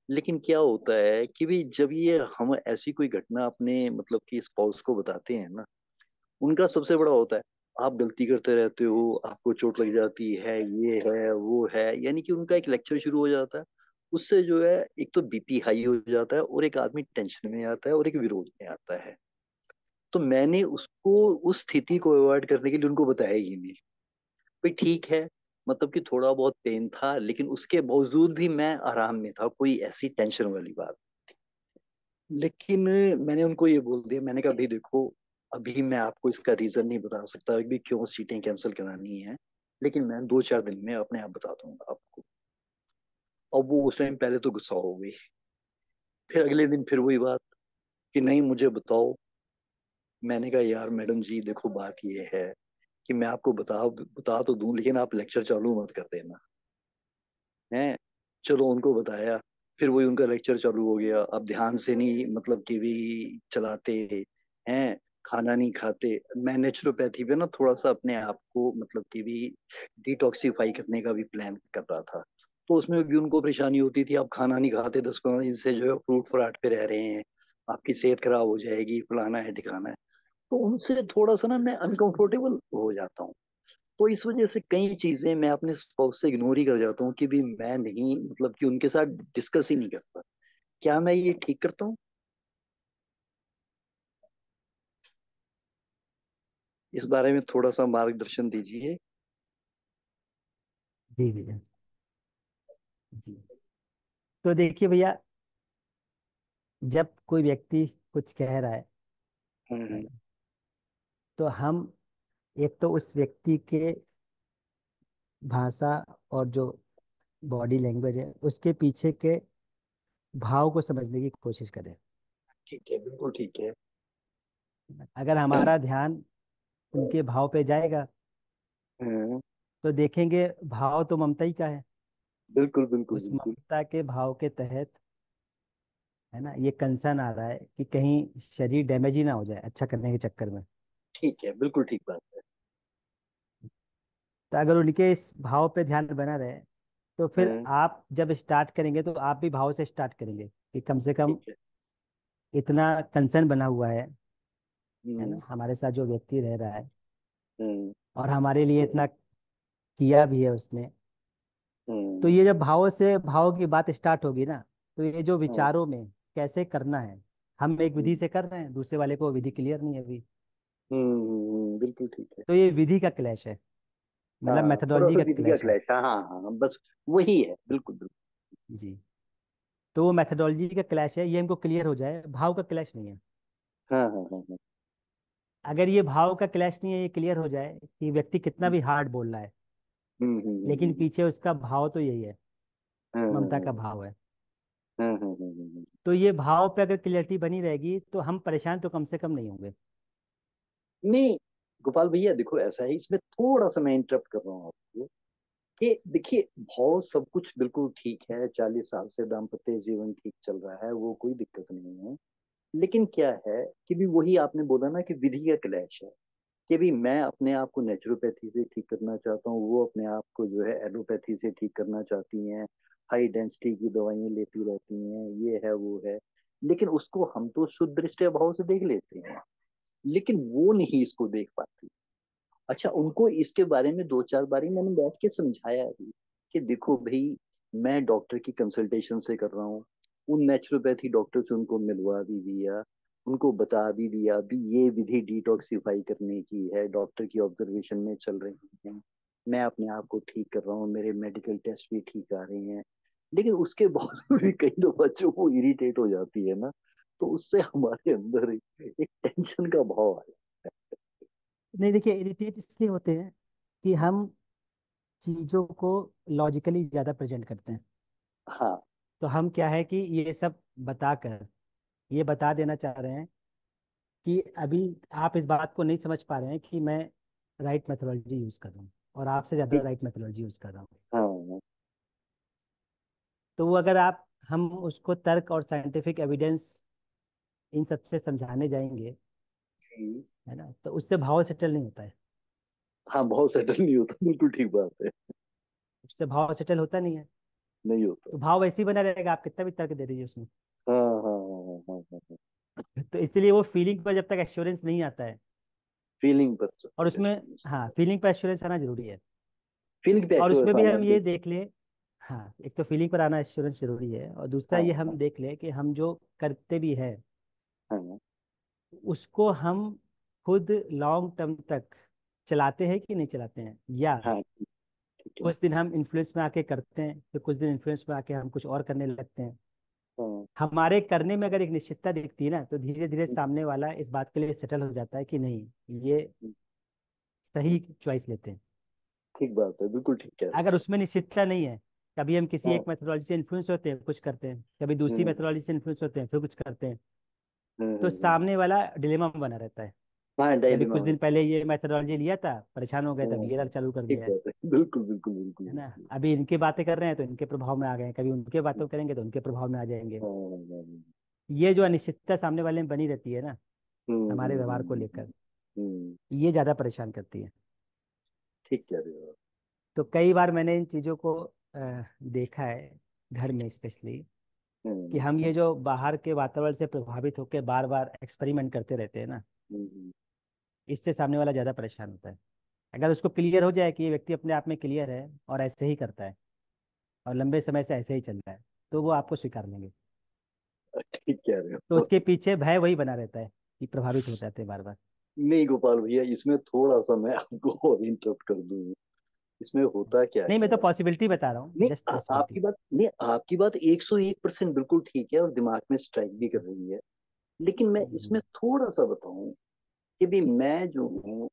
Speaker 4: लेकिन क्या होता है कि भी जब ये हम ऐसी कोई घटना अपने मतलब कि स्पाउस को बताते हैं ना, उनका सबसे बड़ा होता है आप गलती करते रहते हो, आपको चोट लग जाती है, ये है वो है, यानी कि उनका एक लेक्चर शुरू हो जाता है। उससे जो है एक तो बीपी हाई हो जाता है और एक आदमी टेंशन में आता है और एक विरोध में आता है। तो मैंने उसको उस स्थिति को अवॉइड करने के लिए उनको बताया ही नहीं। भाई ठीक है, मतलब कि थोड़ा बहुत पेन था लेकिन उसके बावजूद भी मैं आराम में था, कोई ऐसी टेंशन वाली बात। लेकिन मैंने उनको ये बोल दिया, मैंने कहा भाई देखो, अभी मैं आपको इसका रीजन नहीं बता सकता अभी क्यों सीटें कैंसिल करानी है, लेकिन मैं 2-4 दिन में अपने आप बता दूंगा आपको। और वो उस टाइम पहले तो गुस्सा हो गई, फिर अगले दिन फिर वही बात कि नहीं मुझे बताओ। मैंने कहा यार मैडम जी देखो बात ये है कि मैं आपको बता तो दूं लेकिन आप लेक्चर चालू मत कर देना है। चलो उनको बताया, फिर वही उनका लेक्चर चालू हो गया। अब ध्यान से नहीं मतलब कि भी चलाते हैं, खाना नहीं खाते। मैं नेचुरोपैथी पे ना थोड़ा सा अपने आप को मतलब कि भी डिटॉक्सिफाई करने का भी प्लान कर रहा था। तो उसमें भी उनको परेशानी होती थी, आप खाना नहीं खाते 10-15 दिन से, जो है फ्रूट फ्राट पे रह रहे हैं, आपकी सेहत खराब हो जाएगी, फलाना है ठिकाना है। तो उनसे थोड़ा सा ना मैं अनकंफर्टेबल हो जाता हूँ। तो इस वजह से कई चीजें मैं अपने स्पाउस से इग्नोर ही कर जाता हूँ कि भी मैं नहीं मतलब कि उनके साथ डिस्कस ही नहीं करता। क्या मैं ये ठीक करता हूँ? इस बारे में थोड़ा सा मार्गदर्शन दीजिए।
Speaker 1: जी भैया। जी। तो देखिए भैया, जब कोई व्यक्ति कुछ कह रहा है
Speaker 4: हम्म।
Speaker 1: तो हम एक तो उस व्यक्ति के भाषा और जो बॉडी लैंग्वेज है उसके पीछे के भाव को समझने की कोशिश करें।
Speaker 4: ठीक है, बिल्कुल ठीक है।
Speaker 1: अगर हमारा ध्यान उनके भाव पे जाएगा
Speaker 4: हम्म।
Speaker 1: तो देखेंगे भाव तो ममता ही का है।
Speaker 4: बिल्कुल बिल्कुल
Speaker 1: उस
Speaker 4: बिल्कुल।
Speaker 1: ममता के भाव के तहत, है ना, ये कंसर्न आ रहा है कि कहीं शरीर डैमेज ही ना हो जाए अच्छा करने के चक्कर में।
Speaker 4: ठीक है, बिल्कुल ठीक बात है।
Speaker 1: तो अगर उनके इस भाव पे ध्यान बना रहे तो फिर
Speaker 4: हम्म।
Speaker 1: आप जब स्टार्ट करेंगे तो आप भी भाव से स्टार्ट करेंगे कि कम से कम
Speaker 4: ठीक है।
Speaker 1: इतना कंसर्न बना हुआ है
Speaker 4: हम्म।
Speaker 1: ना, हमारे साथ जो व्यक्ति रह रहा है
Speaker 4: हम्म।
Speaker 1: और हमारे लिए इतना किया भी है उसने। तो
Speaker 4: हम्म।
Speaker 1: ये जब भावों से भाव की बात स्टार्ट होगी ना, तो ये जो
Speaker 4: हम्म।
Speaker 1: विचारों में कैसे करना है, हम एक विधि
Speaker 4: हम्म।
Speaker 1: से कर रहे हैं, दूसरे वाले को विधि क्लियर नहीं है अभी।
Speaker 4: बिल्कुल ठीक है।
Speaker 1: तो ये विधि का क्लैश है, मतलब
Speaker 4: हाँ, थोड़ा
Speaker 1: मेथोडोलॉजी
Speaker 4: सा
Speaker 1: का
Speaker 4: विधि का
Speaker 1: क्लैश है।
Speaker 4: क्लैश, हाँ हाँ हाँ, बस वही है, बिल्कुल बिल्कुल।
Speaker 1: जी। तो वो मेथोडोलॉजी का क्लैश है, ये हमको क्लियर हो जाए, भाव का क्लैश नहीं है।
Speaker 4: हाँ हाँ हाँ हाँ।
Speaker 1: अगर ये भाव का क्लैश नहीं है, ये क्लियर हो जाए कि व्यक्ति कितना भी हार्ड बोल रहा है लेकिन पीछे उसका भाव तो यही है,
Speaker 4: हाँ हाँ
Speaker 1: ममता
Speaker 4: हाँ
Speaker 1: का भाव है।
Speaker 4: हाँ हाँ हाँ हाँ।
Speaker 1: तो ये भाव पे अगर क्लियरिटी बनी रहेगी तो हम परेशान तो कम से कम नहीं होंगे।
Speaker 4: नहीं, गोपाल भैया देखो ऐसा है, इसमें थोड़ा सा मैं इंटरप्ट कर रहा हूँ आपको कि देखिए भाव सब कुछ बिल्कुल ठीक है, 40 साल से दाम्पत्य जीवन ठीक चल रहा है, वो कोई दिक्कत नहीं है। लेकिन क्या है कि भी वही आपने बोला ना कि विधि का क्लैश है, कि भी मैं अपने आप को नेचुरोपैथी से ठीक करना चाहता हूँ, वो अपने आप को जो है एलोपैथी से ठीक करना चाहती हैं, हाई डेंसिटी की दवाइयाँ लेती रहती हैं, ये है वो है। लेकिन उसको हम तो शुद्ध दृष्टि भाव से देख लेते हैं, लेकिन वो नहीं इसको देख पाती। अच्छा, उनको इसके बारे में 2-4 बारी मैंने बैठ के समझाया भी कि देखो भाई, मैं डॉक्टर की कंसल्टेशन से कर रहा हूँ, उन नेचुरोपैथी डॉक्टर से उनको मिलवा भी दिया, उनको बता भी दिया भी ये विधि डिटॉक्सिफाई करने की है, डॉक्टर की ऑब्जर्वेशन में चल रही है, मैं अपने आप को ठीक कर रहा हूँ, मेरे मेडिकल टेस्ट भी ठीक आ रहे हैं। लेकिन उसके बावजूद भी कई दफा जो वो इरिटेट हो जाती है ना, तो उससे हमारे अंदर एक टेंशन का भाव आया।
Speaker 1: नहीं देखिए, इरिटेट इसलिए होते हैं कि हम चीजों को लॉजिकली ज्यादा प्रेजेंट करते हैं।
Speaker 4: हाँ।
Speaker 1: तो हम क्या है कि ये सब बताकर ये बता देना चाह रहे हैं कि अभी आप इस बात को नहीं समझ पा रहे हैं कि मैं राइट मेथोडोलॉजी यूज कर रहा हूँ और आपसे ज्यादा
Speaker 4: ठीक।
Speaker 1: राइट मेथोडोलॉजी यूज कर रहा हूँ।
Speaker 4: हाँ।
Speaker 1: तो वो अगर आप हम उसको तर्क और साइंटिफिक एविडेंस इन सब से समझाने जाएंगे,
Speaker 4: जी।
Speaker 1: है ना, तो उससे भाव सेटल नहीं होता है।
Speaker 4: हाँ, बहुत सेटल नहीं होता, बिल्कुल ठीक बात है।
Speaker 1: उससे भाव सेटल होता नहीं है।
Speaker 4: नहीं होता।
Speaker 1: तो भाव वैसे ही बना रहेगा, आप कितना भी तर्क दे दीजिए उसमें।
Speaker 4: हाँ हाँ हाँ हाँ हाँ हाँ।
Speaker 1: तो इसलिए वो फीलिंग पर जब तक एश्योरेंस नहीं आता है,
Speaker 4: फीलिंग पर
Speaker 1: और उसमें, हाँ, फीलिंग पर एश्योरेंस आना जरूरी है।
Speaker 4: फीलिंग पे
Speaker 1: और उसमें
Speaker 4: एश्योरेंस
Speaker 1: भी
Speaker 4: आना
Speaker 1: हम ये
Speaker 4: बिल्कुल।
Speaker 1: देख ले, हाँ, एक तो फीलिंग पर आना एश्योरेंस जरूरी है, और दूसरा
Speaker 4: हाँ
Speaker 1: ये
Speaker 4: हाँ
Speaker 1: हम देख ले कि हम जो करते भी है
Speaker 4: हाँ
Speaker 1: उसको हम खुद लॉन्ग टर्म तक चलाते हैं कि नहीं चलाते हैं, या
Speaker 4: हाँ। ठीक है।
Speaker 1: कुछ दिन हम इन्फ्लुएंस में आके करते हैं, फिर कुछ दिन इन्फ्लुएंस में आके हम कुछ और करने लगते हैं।
Speaker 4: हाँ।
Speaker 1: हमारे करने में अगर एक निश्चितता दिखती है ना, तो धीरे धीरे सामने वाला इस बात के लिए सेटल हो जाता है कि नहीं, ये सही चॉइस लेते हैं।
Speaker 4: ठीक बात है, बिल्कुल ठीक कह रहे
Speaker 1: अगर उसमें निश्चितता नहीं है, कभी हम किसी
Speaker 4: हो। हाँ।
Speaker 1: एक मेथोडोलॉजी से इन्फ्लुएंस होते हैं, कुछ करते हैं, कभी दूसरी
Speaker 4: हम्म
Speaker 1: मेथोडोलॉजी से इन्फ्लुएंस होते हैं, फिर कुछ करते हैं, तो
Speaker 4: हम्म।
Speaker 1: सामने वाला डिलेमा में बना रहता है
Speaker 4: हाँ,
Speaker 1: कि अभी
Speaker 4: डायलेमा
Speaker 1: कुछ
Speaker 4: में।
Speaker 1: दिन पहले ये मेथोडोलॉजी लिया था, परेशान हो गए, तब
Speaker 4: हाँ,
Speaker 1: ये चालू कर
Speaker 4: ठीक
Speaker 1: दिया
Speaker 4: बात है, बिल्कुल बिल्कुल बिल्कुल
Speaker 1: है ना।
Speaker 4: बिल्कुल।
Speaker 1: अभी इनकी बातें कर रहे हैं तो इनके प्रभाव में आ गए, कभी उनके बातों करेंगे तो उनके प्रभाव में आ जाएंगे।
Speaker 4: हाँ, हाँ, हाँ।
Speaker 1: ये जो अनिश्चितता सामने वाले में बनी रहती है ना, हमारे व्यवहार को
Speaker 4: हम्म।
Speaker 1: लेकर,
Speaker 4: हम्म,
Speaker 1: ये ज्यादा परेशान करती है।
Speaker 4: ठीक कह रहे हो।
Speaker 1: तो कई बार मैंने इन चीजों को देखा है, घर में स्पेशली, कि
Speaker 4: हम्म
Speaker 1: हम ये जो बाहर के वातावरण से प्रभावित होकर बार बार एक्सपेरिमेंट करते रहते हैं ना,
Speaker 4: हम्म।
Speaker 1: इससे सामने वाला ज्यादा परेशान होता है। अगर उसको क्लियर हो जाए कि ये व्यक्ति अपने आप में क्लियर है और ऐसे ही करता है और लंबे समय से ऐसे ही चल रहा है, तो वो आपको स्वीकार लेंगे।
Speaker 4: ठीक कह रहे
Speaker 1: तो
Speaker 4: हो।
Speaker 1: उसके पीछे भय वही बना रहता है कि प्रभावित हो जाते हैं बार बार।
Speaker 4: नहीं गोपाल भैया, इसमें थोड़ा सा मैं आपको और इंटरप्ट कर दूं। इसमें होता क्या
Speaker 1: नहीं, मैं तो
Speaker 4: है।
Speaker 1: पॉसिबिलिटी बता रहा हूँ,
Speaker 4: नहीं,
Speaker 1: जस्ट पॉसिबिलिटी।
Speaker 4: आपकी बात नहीं, आपकी बात 101% बिल्कुल ठीक है और दिमाग में स्ट्राइक भी कर रही है। लेकिन मैं इसमें थोड़ा सा बताऊं कि भी मैं जो हूँ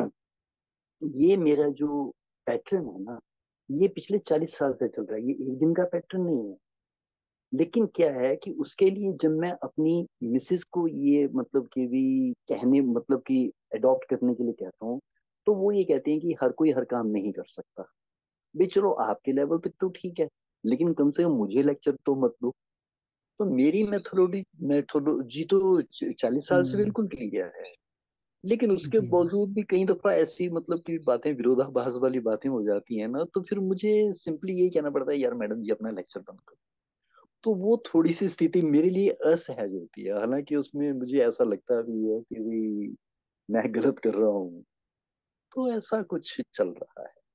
Speaker 4: ये मेरा जो पैटर्न है ना, ये पिछले 40 साल से चल रहा है, ये एक दिन का पैटर्न नहीं है। लेकिन क्या है कि उसके लिए जब मैं अपनी मिसेस को ये मतलब कि भी कहने मतलब कि अडॉप्ट करने के लिए कहता हूँ, तो वो ये कहते हैं कि हर कोई हर काम नहीं कर सकता। भाई चलो आपके लेवल तक तो ठीक है, लेकिन कम से कम मुझे लेक्चर तो मत दो। तो मेरी मेथोडोलॉजी तो 40 साल से
Speaker 1: हम्म।
Speaker 4: बिल्कुल क्लियर है। लेकिन उसके
Speaker 1: जी जी।
Speaker 4: बावजूद भी कई दफा ऐसी मतलब कि बातें विरोधाभास वाली बातें हो जाती हैं ना, तो फिर मुझे सिंपली यही कहना पड़ता है, यार मैडम जी अपना लेक्चर बंद करो। तो वो थोड़ी सी स्थिति मेरे लिए असहज होती है, हालांकि उसमें मुझे ऐसा लगता भी है कि भी मैं गलत कर रहा हूँ। तो ऐसा कुछ चल रहा है।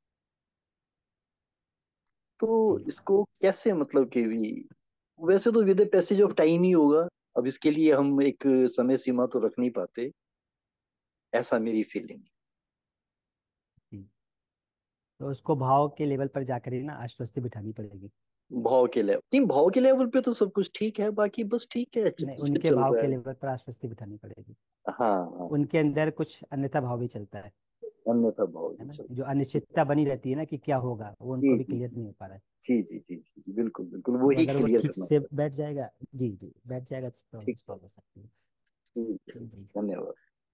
Speaker 4: तो
Speaker 1: जी
Speaker 4: इसको कैसे मतलब कि भी, वैसे तो विद पैसेज ऑफ टाइम ही होगा। अब इसके लिए हम एक समय सीमा तो रख नहीं पाते, ऐसा मेरी फीलिंग
Speaker 1: जी। तो उसको भाव के लेवल पर जाकर ही ना आश्वस्ति बिठानी पड़ेगी।
Speaker 4: है। भाव के लेवल नहीं, भाव के लेवल पे तो सब कुछ ठीक है, बाकी बस ठीक है जब
Speaker 1: नहीं,
Speaker 4: से
Speaker 1: उनके
Speaker 4: चल
Speaker 1: भाव
Speaker 4: रहा
Speaker 1: के
Speaker 4: है।
Speaker 1: लेवल पर आश्वस्ति बिठानी पड़ेगी।
Speaker 4: हाँ हाँ।
Speaker 1: उनके अंदर कुछ अन्यथा भाव भी चलता
Speaker 4: अन्यथा भाव
Speaker 1: है
Speaker 4: भी
Speaker 1: ना,
Speaker 4: चल
Speaker 1: जो
Speaker 4: ठीक है।
Speaker 1: अनिश्चितता बनी रहती है ना कि क्या होगा, वो उनको
Speaker 4: जी
Speaker 1: भी
Speaker 4: जी
Speaker 1: क्लियर नहीं हो पा रहा है।
Speaker 4: जी जी जी जी जी, बिल्कुल बिल्कुल
Speaker 1: तो
Speaker 4: वही
Speaker 1: अगर वो
Speaker 4: क्लियर
Speaker 1: ठीक
Speaker 4: करना
Speaker 1: से
Speaker 4: पड़ेगा।
Speaker 1: बैठ जाएगा, जी जी, बैठ जाएगा, तो प्रॉब्लम
Speaker 4: ठीक है।
Speaker 1: सॉल्व हो सकती है।
Speaker 4: ठीक है।
Speaker 1: जी।
Speaker 4: धन्यवाद।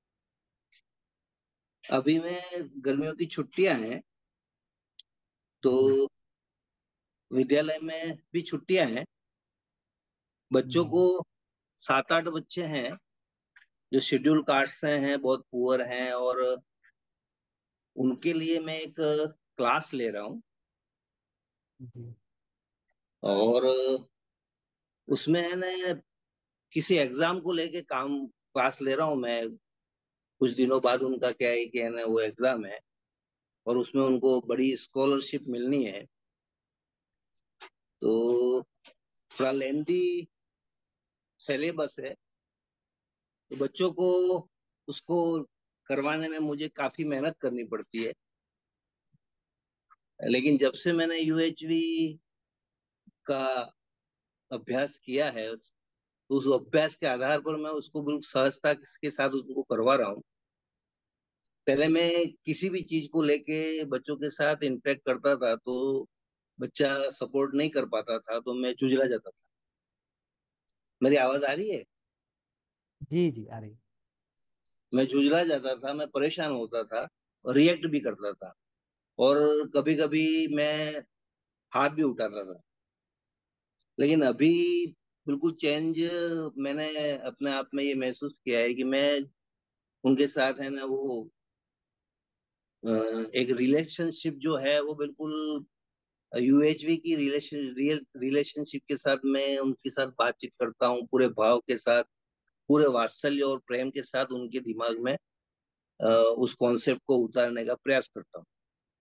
Speaker 5: अभी में गर्मियों की छुट्टियां हैं, तो
Speaker 1: जी।
Speaker 5: विद्यालय में भी छुट्टियां हैं। बच्चों को
Speaker 1: हम्म।
Speaker 5: 7-8 बच्चे हैं जो शेड्यूल कास्ट से हैं, बहुत पुअर हैं, और उनके लिए मैं एक क्लास ले रहा हूँ।
Speaker 1: जी।
Speaker 5: और उसमें है ना, किसी एग्जाम को लेके काम क्लास ले रहा हूँ मैं। कुछ दिनों बाद उनका क्या है कि है ना, वो एग्जाम है और उसमें उनको बड़ी स्कॉलरशिप मिलनी है। तो थोड़ा लेंदी सिलेबस है, तो बच्चों को उसको करवाने में मुझे काफी मेहनत करनी पड़ती है। लेकिन जब से मैंने यूएचवी का अभ्यास किया है, उस अभ्यास के आधार पर मैं उसको बिल्कुल सहजता के साथ उसको करवा रहा हूँ। पहले मैं किसी भी चीज को लेके बच्चों के साथ इंटरेक्ट करता था, तो बच्चा सपोर्ट नहीं कर पाता था, तो मैं चुजला जाता था। मेरी आवाज आ रही है?
Speaker 1: जी जी, आ रही।
Speaker 5: मैं झुंझला जाता था, मैं परेशान होता था और रिएक्ट भी करता था, और कभी कभी मैं हाथ भी उठाता था। लेकिन अभी बिल्कुल चेंज मैंने अपने आप में ये महसूस किया है कि मैं उनके साथ है ना, वो अ, एक रिलेशनशिप जो है वो बिल्कुल यूएचवी की रिलेशनशिप के साथ मैं उनके साथ बातचीत करता हूँ, पूरे भाव के साथ, पूरे वात्सल्य और प्रेम के साथ उनके दिमाग में उस कॉन्सेप्ट को उतारने का प्रयास करता हूँ।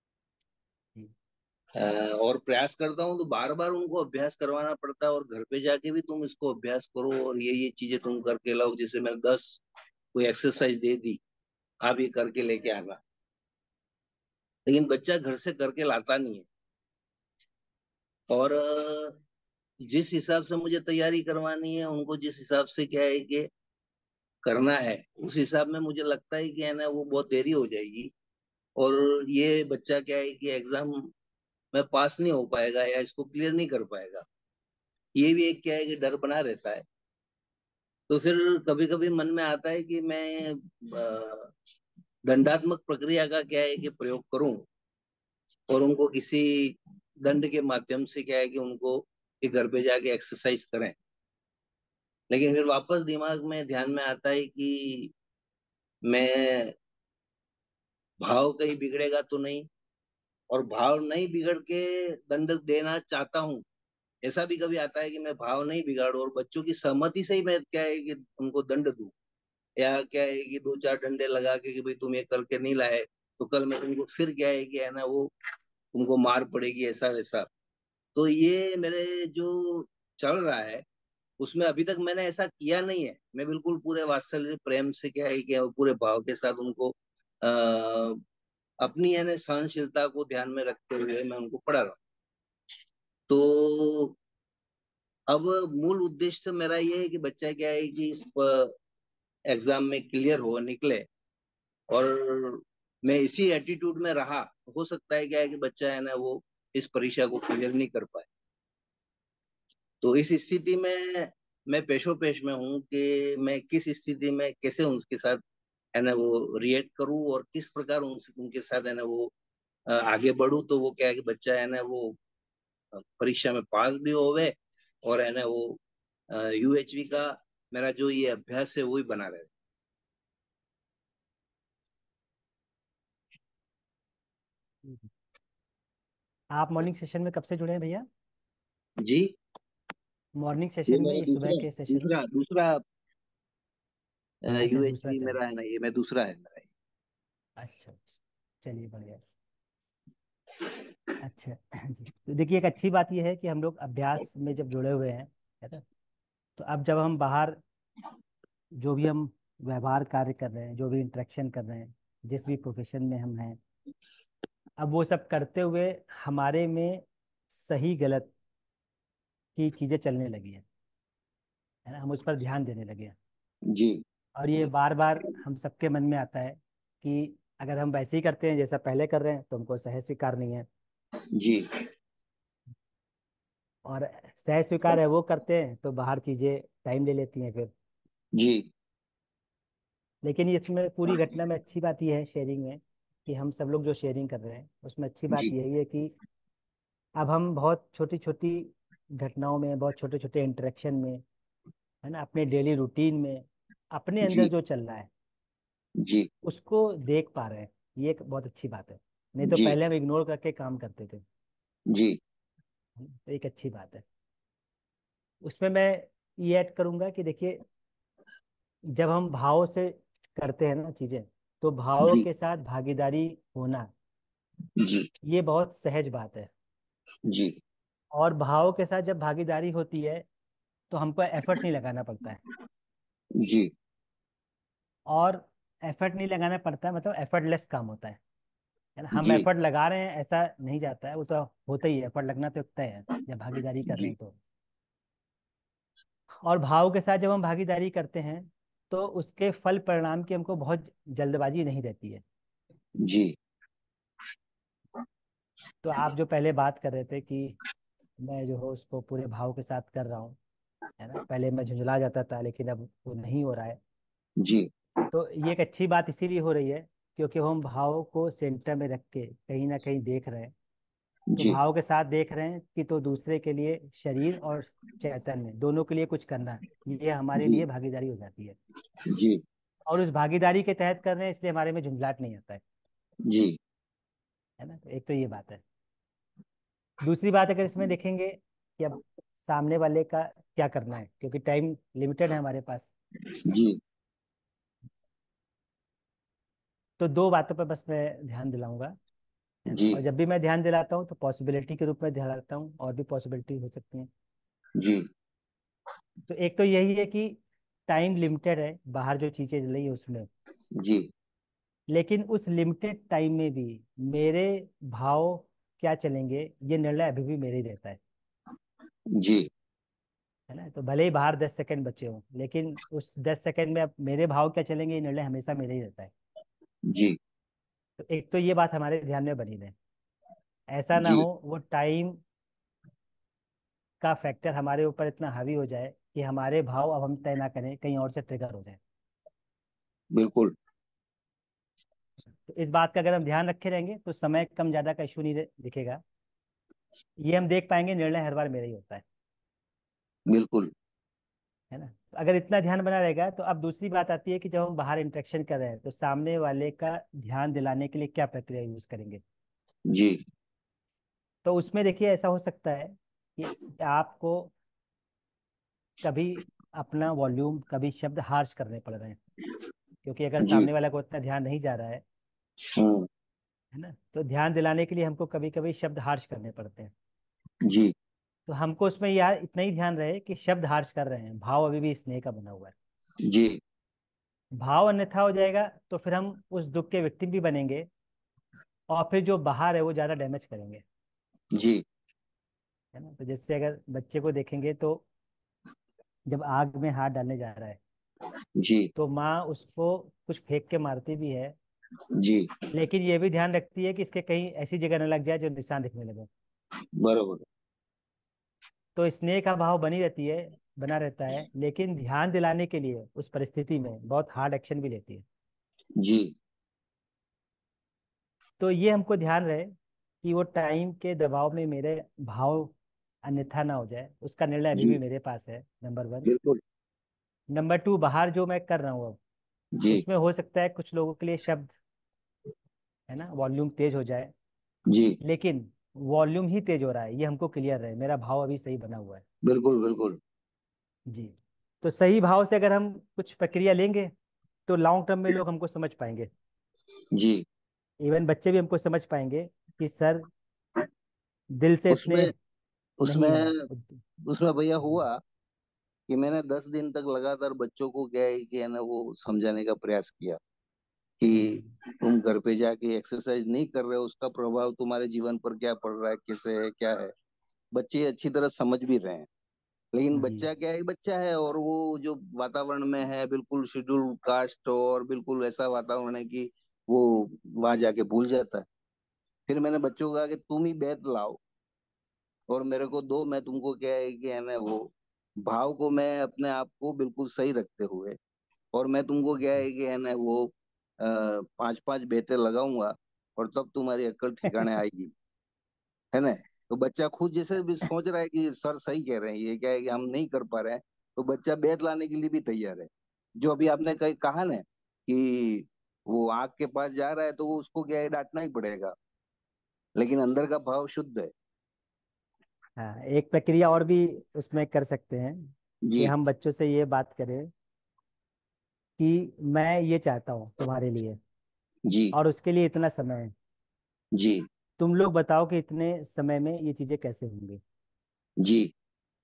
Speaker 5: और प्रयास करता हूँ तो बार बार उनको अभ्यास करवाना पड़ता है, और घर पे जाके भी तुम इसको अभ्यास करो और ये चीजें तुम करके लाओ। जैसे मैंने 10 कोई एक्सरसाइज दे दी, आप ये करके लेके आना, लेकिन बच्चा घर से करके लाता नहीं है। और जिस हिसाब से मुझे तैयारी करवानी है उनको, जिस हिसाब से क्या है कि करना है, उस हिसाब में मुझे लगता है कि है ना वो बहुत देरी हो जाएगी, और ये बच्चा क्या है कि एग्जाम में पास नहीं हो पाएगा या इसको क्लियर नहीं कर पाएगा। ये भी एक क्या है कि डर बना रहता है। तो फिर कभी कभी मन में आता है कि मैं दंडात्मक प्रक्रिया का क्या है कि प्रयोग करूं, और उनको किसी दंड के माध्यम से क्या है कि उनको कि घर पे जाके एक्सरसाइज करें। लेकिन फिर वापस दिमाग में ध्यान में आता है कि मैं भाव कहीं बिगड़ेगा तो नहीं, और भाव नहीं बिगड़ के दंड देना चाहता हूँ। ऐसा भी कभी आता है कि मैं भाव नहीं बिगाड़ू और बच्चों की सहमति से ही मैं क्या है कि उनको दंड दूं, या क्या है कि 2-4 डंडे लगा के कि भाई तुम ये करके नहीं लाए तो कल मैं तुमको फिर क्या है कि है ना वो तुमको मार पड़ेगी, ऐसा वैसा। तो ये मेरे जो चल रहा है उसमें अभी तक मैंने ऐसा किया नहीं है। मैं बिल्कुल पूरे वात्सल्य प्रेम से क्या है कि पूरे भाव के साथ उनको अपनी यानी सहनशीलता को ध्यान में रखते हुए मैं उनको पढ़ा रहा हूँ। तो अब मूल उद्देश्य मेरा ये है कि बच्चा क्या है कि इस एग्जाम में क्लियर हो निकले, और मैं इसी एटीट्यूड में रहा, हो सकता है क्या है कि बच्चा है ना वो इस परीक्षा को क्लियर नहीं कर पाए। तो इस स्थिति में मैं पेशो पेश में हूँ कि मैं किस स्थिति में कैसे उनके साथ है ना वो रिएक्ट करूँ, और किस प्रकार उनके साथ है ना वो आगे बढ़ूं, तो वो क्या है कि बच्चा है ना वो परीक्षा में पास भी होवे, और है ना वो यूएचवी का मेरा जो ये अभ्यास है वो ही बना रहे।
Speaker 1: आप मॉर्निंग सेशन में कब से जुड़े हैं भैया?
Speaker 5: जी,
Speaker 1: मॉर्निंग
Speaker 5: ये
Speaker 1: सेशन में,
Speaker 5: मेरा
Speaker 1: ये सुबह
Speaker 5: दूसरा
Speaker 1: के सेशन में?
Speaker 5: दूसरा दूसरा
Speaker 1: अच्छा, दूसरा
Speaker 5: यूएचवी
Speaker 1: चल
Speaker 5: मेरा
Speaker 1: रहा
Speaker 5: है ना, ये मैं दूसरा है मेरा।
Speaker 1: है। अच्छा अच्छा, चलिए बढ़िया। अच्छा जी, तो देखिए एक अच्छी बात यह है कि हम लोग अभ्यास में जब जुड़े हुए हैं, है ना, तो अब जब हम बाहर जो भी हम व्यवहार कार्य कर रहे हैं, जो भी इंटरेक्शन कर रहे हैं, जिस भी प्रोफेशन में हम हैं, अब वो सब करते हुए हमारे में सही गलत की चीजें चलने लगी है ना, हम उस पर ध्यान देने लगे हैं।
Speaker 5: जी
Speaker 1: और ये बार बार हम सबके मन में आता है कि अगर हम वैसे ही करते हैं जैसा पहले कर रहे हैं तो हमको सहज स्वीकार नहीं है,
Speaker 5: जी
Speaker 1: और सहज स्वीकार है वो करते हैं तो बाहर चीजें टाइम ले लेती हैं फिर।
Speaker 5: जी
Speaker 1: लेकिन इसमें पूरी घटना में अच्छी बात यह है शेयरिंग में, कि हम सब लोग जो शेयरिंग कर रहे हैं उसमें अच्छी बात
Speaker 5: जी
Speaker 1: यही है कि अब हम बहुत छोटी छोटी घटनाओं में, बहुत छोटे छोटे इंटरेक्शन में, है ना, अपने डेली रूटीन में, अपने अंदर
Speaker 5: जी
Speaker 1: जो चल रहा है
Speaker 5: जी उसको
Speaker 1: उसको देख पा रहे हैं। ये एक बहुत अच्छी बात है। नहीं तो
Speaker 5: जी
Speaker 1: पहले हम इग्नोर करके काम करते थे।
Speaker 5: जी
Speaker 1: तो एक अच्छी बात है। उसमें मैं ये ऐड करूंगा कि देखिए, जब हम भाव से करते हैं ना चीजें, तो भावों
Speaker 5: जी
Speaker 1: के साथ भागीदारी होना,
Speaker 5: जी
Speaker 1: ये बहुत सहज बात है।
Speaker 5: जी
Speaker 1: और भाव के साथ जब भागीदारी होती है तो हमको एफर्ट नहीं लगाना पड़ता है।
Speaker 5: जी
Speaker 1: और एफर्ट नहीं लगाना पड़ता है मतलब एफर्टलेस काम होता है ना। हम
Speaker 5: जी
Speaker 1: एफर्ट लगा रहे हैं ऐसा नहीं जाता है, वो तो होता ही है, एफर्ट लगना तो तय है जब भागीदारी कर रहे
Speaker 5: जी
Speaker 1: हैं तो। और भाव के साथ जब हम भागीदारी करते हैं तो उसके फल परिणाम की हमको बहुत जल्दबाजी नहीं रहती है।
Speaker 5: जी
Speaker 1: तो आप जो पहले बात कर रहे थे कि मैं जो है उसको पूरे भाव के साथ कर रहा हूँ, है ना, पहले मैं झुंझला जाता था लेकिन अब वो नहीं हो रहा है।
Speaker 5: जी
Speaker 1: तो ये एक अच्छी बात इसीलिए हो रही है क्योंकि हम भाव को सेंटर में रख के कहीं ना कहीं देख रहे हैं। तो
Speaker 5: जी
Speaker 1: भाव के साथ देख रहे हैं कि तो दूसरे के लिए शरीर और चैतन्य दोनों के लिए कुछ करना, ये हमारे
Speaker 5: जी
Speaker 1: लिए भागीदारी हो जाती है।
Speaker 5: जी
Speaker 1: और उस भागीदारी के तहत कर रहे हैं इसलिए हमारे में झुंझलाट नहीं आता है
Speaker 5: जी
Speaker 1: ना। तो एक तो ये बात है। दूसरी बात अगर इसमें देखेंगे कि अब सामने वाले का क्या करना है, क्योंकि टाइम लिमिटेड है हमारे पास।
Speaker 5: जी
Speaker 1: तो दो बातों पर बस मैं ध्यान दिलाऊंगा, है ना।
Speaker 5: जी
Speaker 1: और जब भी मैं ध्यान दिलाता हूँ तो पॉसिबिलिटी के रूप में ध्यान दिलाता हूँ, और भी पॉसिबिलिटी हो सकती हैं।
Speaker 5: जी
Speaker 1: तो एक तो यही है कि टाइम लिमिटेड है बाहर जो चीजें चल रही है उसमें,
Speaker 5: जी
Speaker 1: लेकिन उस लिमिटेड टाइम में भी मेरे भाव क्या चलेंगे, ये निर्णय अभी भी मेरे ही रहता
Speaker 5: जी
Speaker 1: है ना। तो भले ही बाहर 10 सेकंड बचे हों, लेकिन उस 10 सेकंड में अब मेरे भाव क्या चलेंगे, ये निर्णय हमेशा मेरे ही रहता है।
Speaker 5: जी
Speaker 1: तो एक तो ये बात हमारे ध्यान में बनी रहे, ऐसा ना
Speaker 5: जी
Speaker 1: हो वो टाइम का फैक्टर हमारे ऊपर इतना हावी हो जाए कि हमारे भाव अब हम तय ना करें, कहीं और से ट्रिगर हो जाए।
Speaker 5: बिल्कुल
Speaker 1: तो इस बात का अगर हम ध्यान रखे रहेंगे तो समय कम ज्यादा का इशू नहीं दिखेगा। ये हम देख पाएंगे निर्णय हर बार मेरा ही होता
Speaker 5: बिल्कुल
Speaker 1: है ना। तो अगर इतना ध्यान बना रहेगा तो अब दूसरी बात आती है कि जब हम बाहर इंटरेक्शन कर रहे हैं तो सामने वाले का ध्यान दिलाने के लिए क्या प्रक्रिया यूज करेंगे।
Speaker 5: जी
Speaker 1: तो उसमें देखिए ऐसा हो सकता है कि आपको कभी अपना वॉल्यूम, कभी शब्द हार्श करने पड़ रहे हैं, क्योंकि अगर
Speaker 5: जी
Speaker 1: सामने वाला को उतना ध्यान नहीं जा रहा
Speaker 5: हम्म
Speaker 1: है ना, तो ध्यान दिलाने के लिए हमको कभी कभी शब्द हार्श करने पड़ते हैं।
Speaker 5: जी
Speaker 1: तो हमको उसमें यार इतना ही ध्यान रहे कि शब्द हार्श कर रहे हैं, भाव अभी भी स्नेह का बना हुआ है।
Speaker 5: जी
Speaker 1: भाव अन्यथा हो जाएगा तो फिर हम उस दुख के विक्टिम भी बनेंगे, और फिर जो बाहर है वो ज्यादा डैमेज करेंगे,
Speaker 5: जी
Speaker 1: है ना। तो जैसे अगर बच्चे को देखेंगे तो जब आग में हाथ डालने जा रहा है
Speaker 5: जी
Speaker 1: तो माँ उसको कुछ फेंक के मारती भी है,
Speaker 5: जी
Speaker 1: लेकिन ये भी ध्यान रखती है कि इसके कहीं ऐसी जगह न लग जाए जो निशान दिखने लगे।
Speaker 5: बरोबर
Speaker 1: तो स्नेह का भाव बनी रहती है, बना रहता है, लेकिन ध्यान दिलाने के लिए उस परिस्थिति में बहुत हार्ड एक्शन भी लेती है।
Speaker 5: जी
Speaker 1: तो ये हमको ध्यान रहे कि वो टाइम के दबाव में मेरे भाव अन्यथा ना हो जाए, उसका निर्णय अभी भी
Speaker 5: जी
Speaker 1: मेरे पास है, नंबर वन।
Speaker 5: बिल्कुल
Speaker 1: नंबर टू, बाहर जो मैं कर रहा हूँ अब
Speaker 5: जी
Speaker 1: उसमें हो सकता है कुछ लोगों के लिए शब्द, है ना, वॉल्यूम तेज हो जाए,
Speaker 5: जी
Speaker 1: लेकिन वॉल्यूम ही तेज हो रहा है ये हमको क्लियर रहे, मेरा भाव अभी सही बना हुआ है।
Speaker 5: बिल्कुल बिल्कुल
Speaker 1: जी। तो सही भाव से अगर हम कुछ प्रक्रिया लेंगे तो लॉन्ग टर्म में लोग हमको समझ पाएंगे,
Speaker 5: जी
Speaker 1: इवन बच्चे भी हमको समझ पाएंगे कि सर दिल से इतने
Speaker 5: उसमें
Speaker 1: नहीं
Speaker 5: उसमें
Speaker 1: है।
Speaker 5: उसमें भैया हुआ कि मैंने 10 दिन तक लगातार बच्चों को क्या है कि है ना वो समझाने का प्रयास किया कि
Speaker 1: हम्म,
Speaker 5: तुम घर पे जाके एक्सरसाइज नहीं कर रहे हो, उसका प्रभाव तुम्हारे जीवन पर क्या पड़ रहा है, कैसे है क्या है। बच्चे अच्छी तरह समझ भी रहे हैं, लेकिन
Speaker 1: जी
Speaker 5: बच्चा क्या है, बच्चा है, और वो जो वातावरण में है बिल्कुल शेड्यूल कास्ट और बिल्कुल ऐसा वातावरण है कि वो वहां जाके भूल जाता है। फिर मैंने बच्चों को कहा कि तुम ही बैत लाओ और मेरे को दो, मैं तुमको क्या है कि है ना वो भाव को मैं अपने आप को बिल्कुल सही रखते हुए, और मैं तुमको क्या है कि है ना वो 5-5 बेटे लगाऊंगा और तब तुम्हारी अक्ल ठिकाने आएगी, है ना। तो बच्चा खुद जैसे भी सोच रहा है कि सर सही कह रहे हैं, ये क्या है कि हम नहीं कर पा रहे हैं, तो बच्चा बेत लाने के लिए भी तैयार है। जो अभी आपने कही कहा ना कि वो आग के पास जा रहा है तो वो उसको क्या है डांटना ही पड़ेगा, लेकिन अंदर का भाव शुद्ध है।
Speaker 1: हाँ, एक प्रक्रिया और भी उसमें कर सकते हैं कि
Speaker 5: जी
Speaker 1: हम बच्चों से ये बात करें कि मैं ये चाहता हूँ तुम्हारे लिए,
Speaker 5: जी
Speaker 1: और उसके लिए इतना समय है,
Speaker 5: जी
Speaker 1: तुम लोग बताओ कि इतने समय में ये चीजें कैसे होंगी।
Speaker 5: जी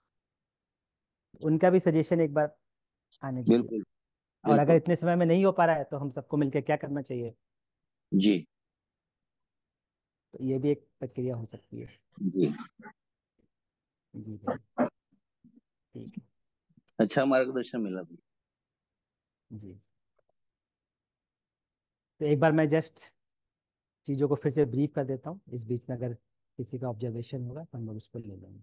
Speaker 1: उनका भी सजेशन एक बार आने दीजिए।
Speaker 5: बिल्कुल
Speaker 1: और अगर
Speaker 5: बिल्कुल
Speaker 1: इतने समय में नहीं हो पा रहा है तो हम सबको मिलकर क्या करना चाहिए।
Speaker 5: जी
Speaker 1: तो ये भी एक प्रक्रिया हो सकती है।
Speaker 5: जी
Speaker 1: जी भाई, ठीक है।
Speaker 5: अच्छा मार्गदर्शन मिला भी।
Speaker 1: जी। तो एक बार मैं जस्ट चीज़ों को फिर से ब्रीफ कर देता हूँ, इस बीच में अगर किसी का ऑब्जर्वेशन होगा तो हम लोग उसको ले लेंगे।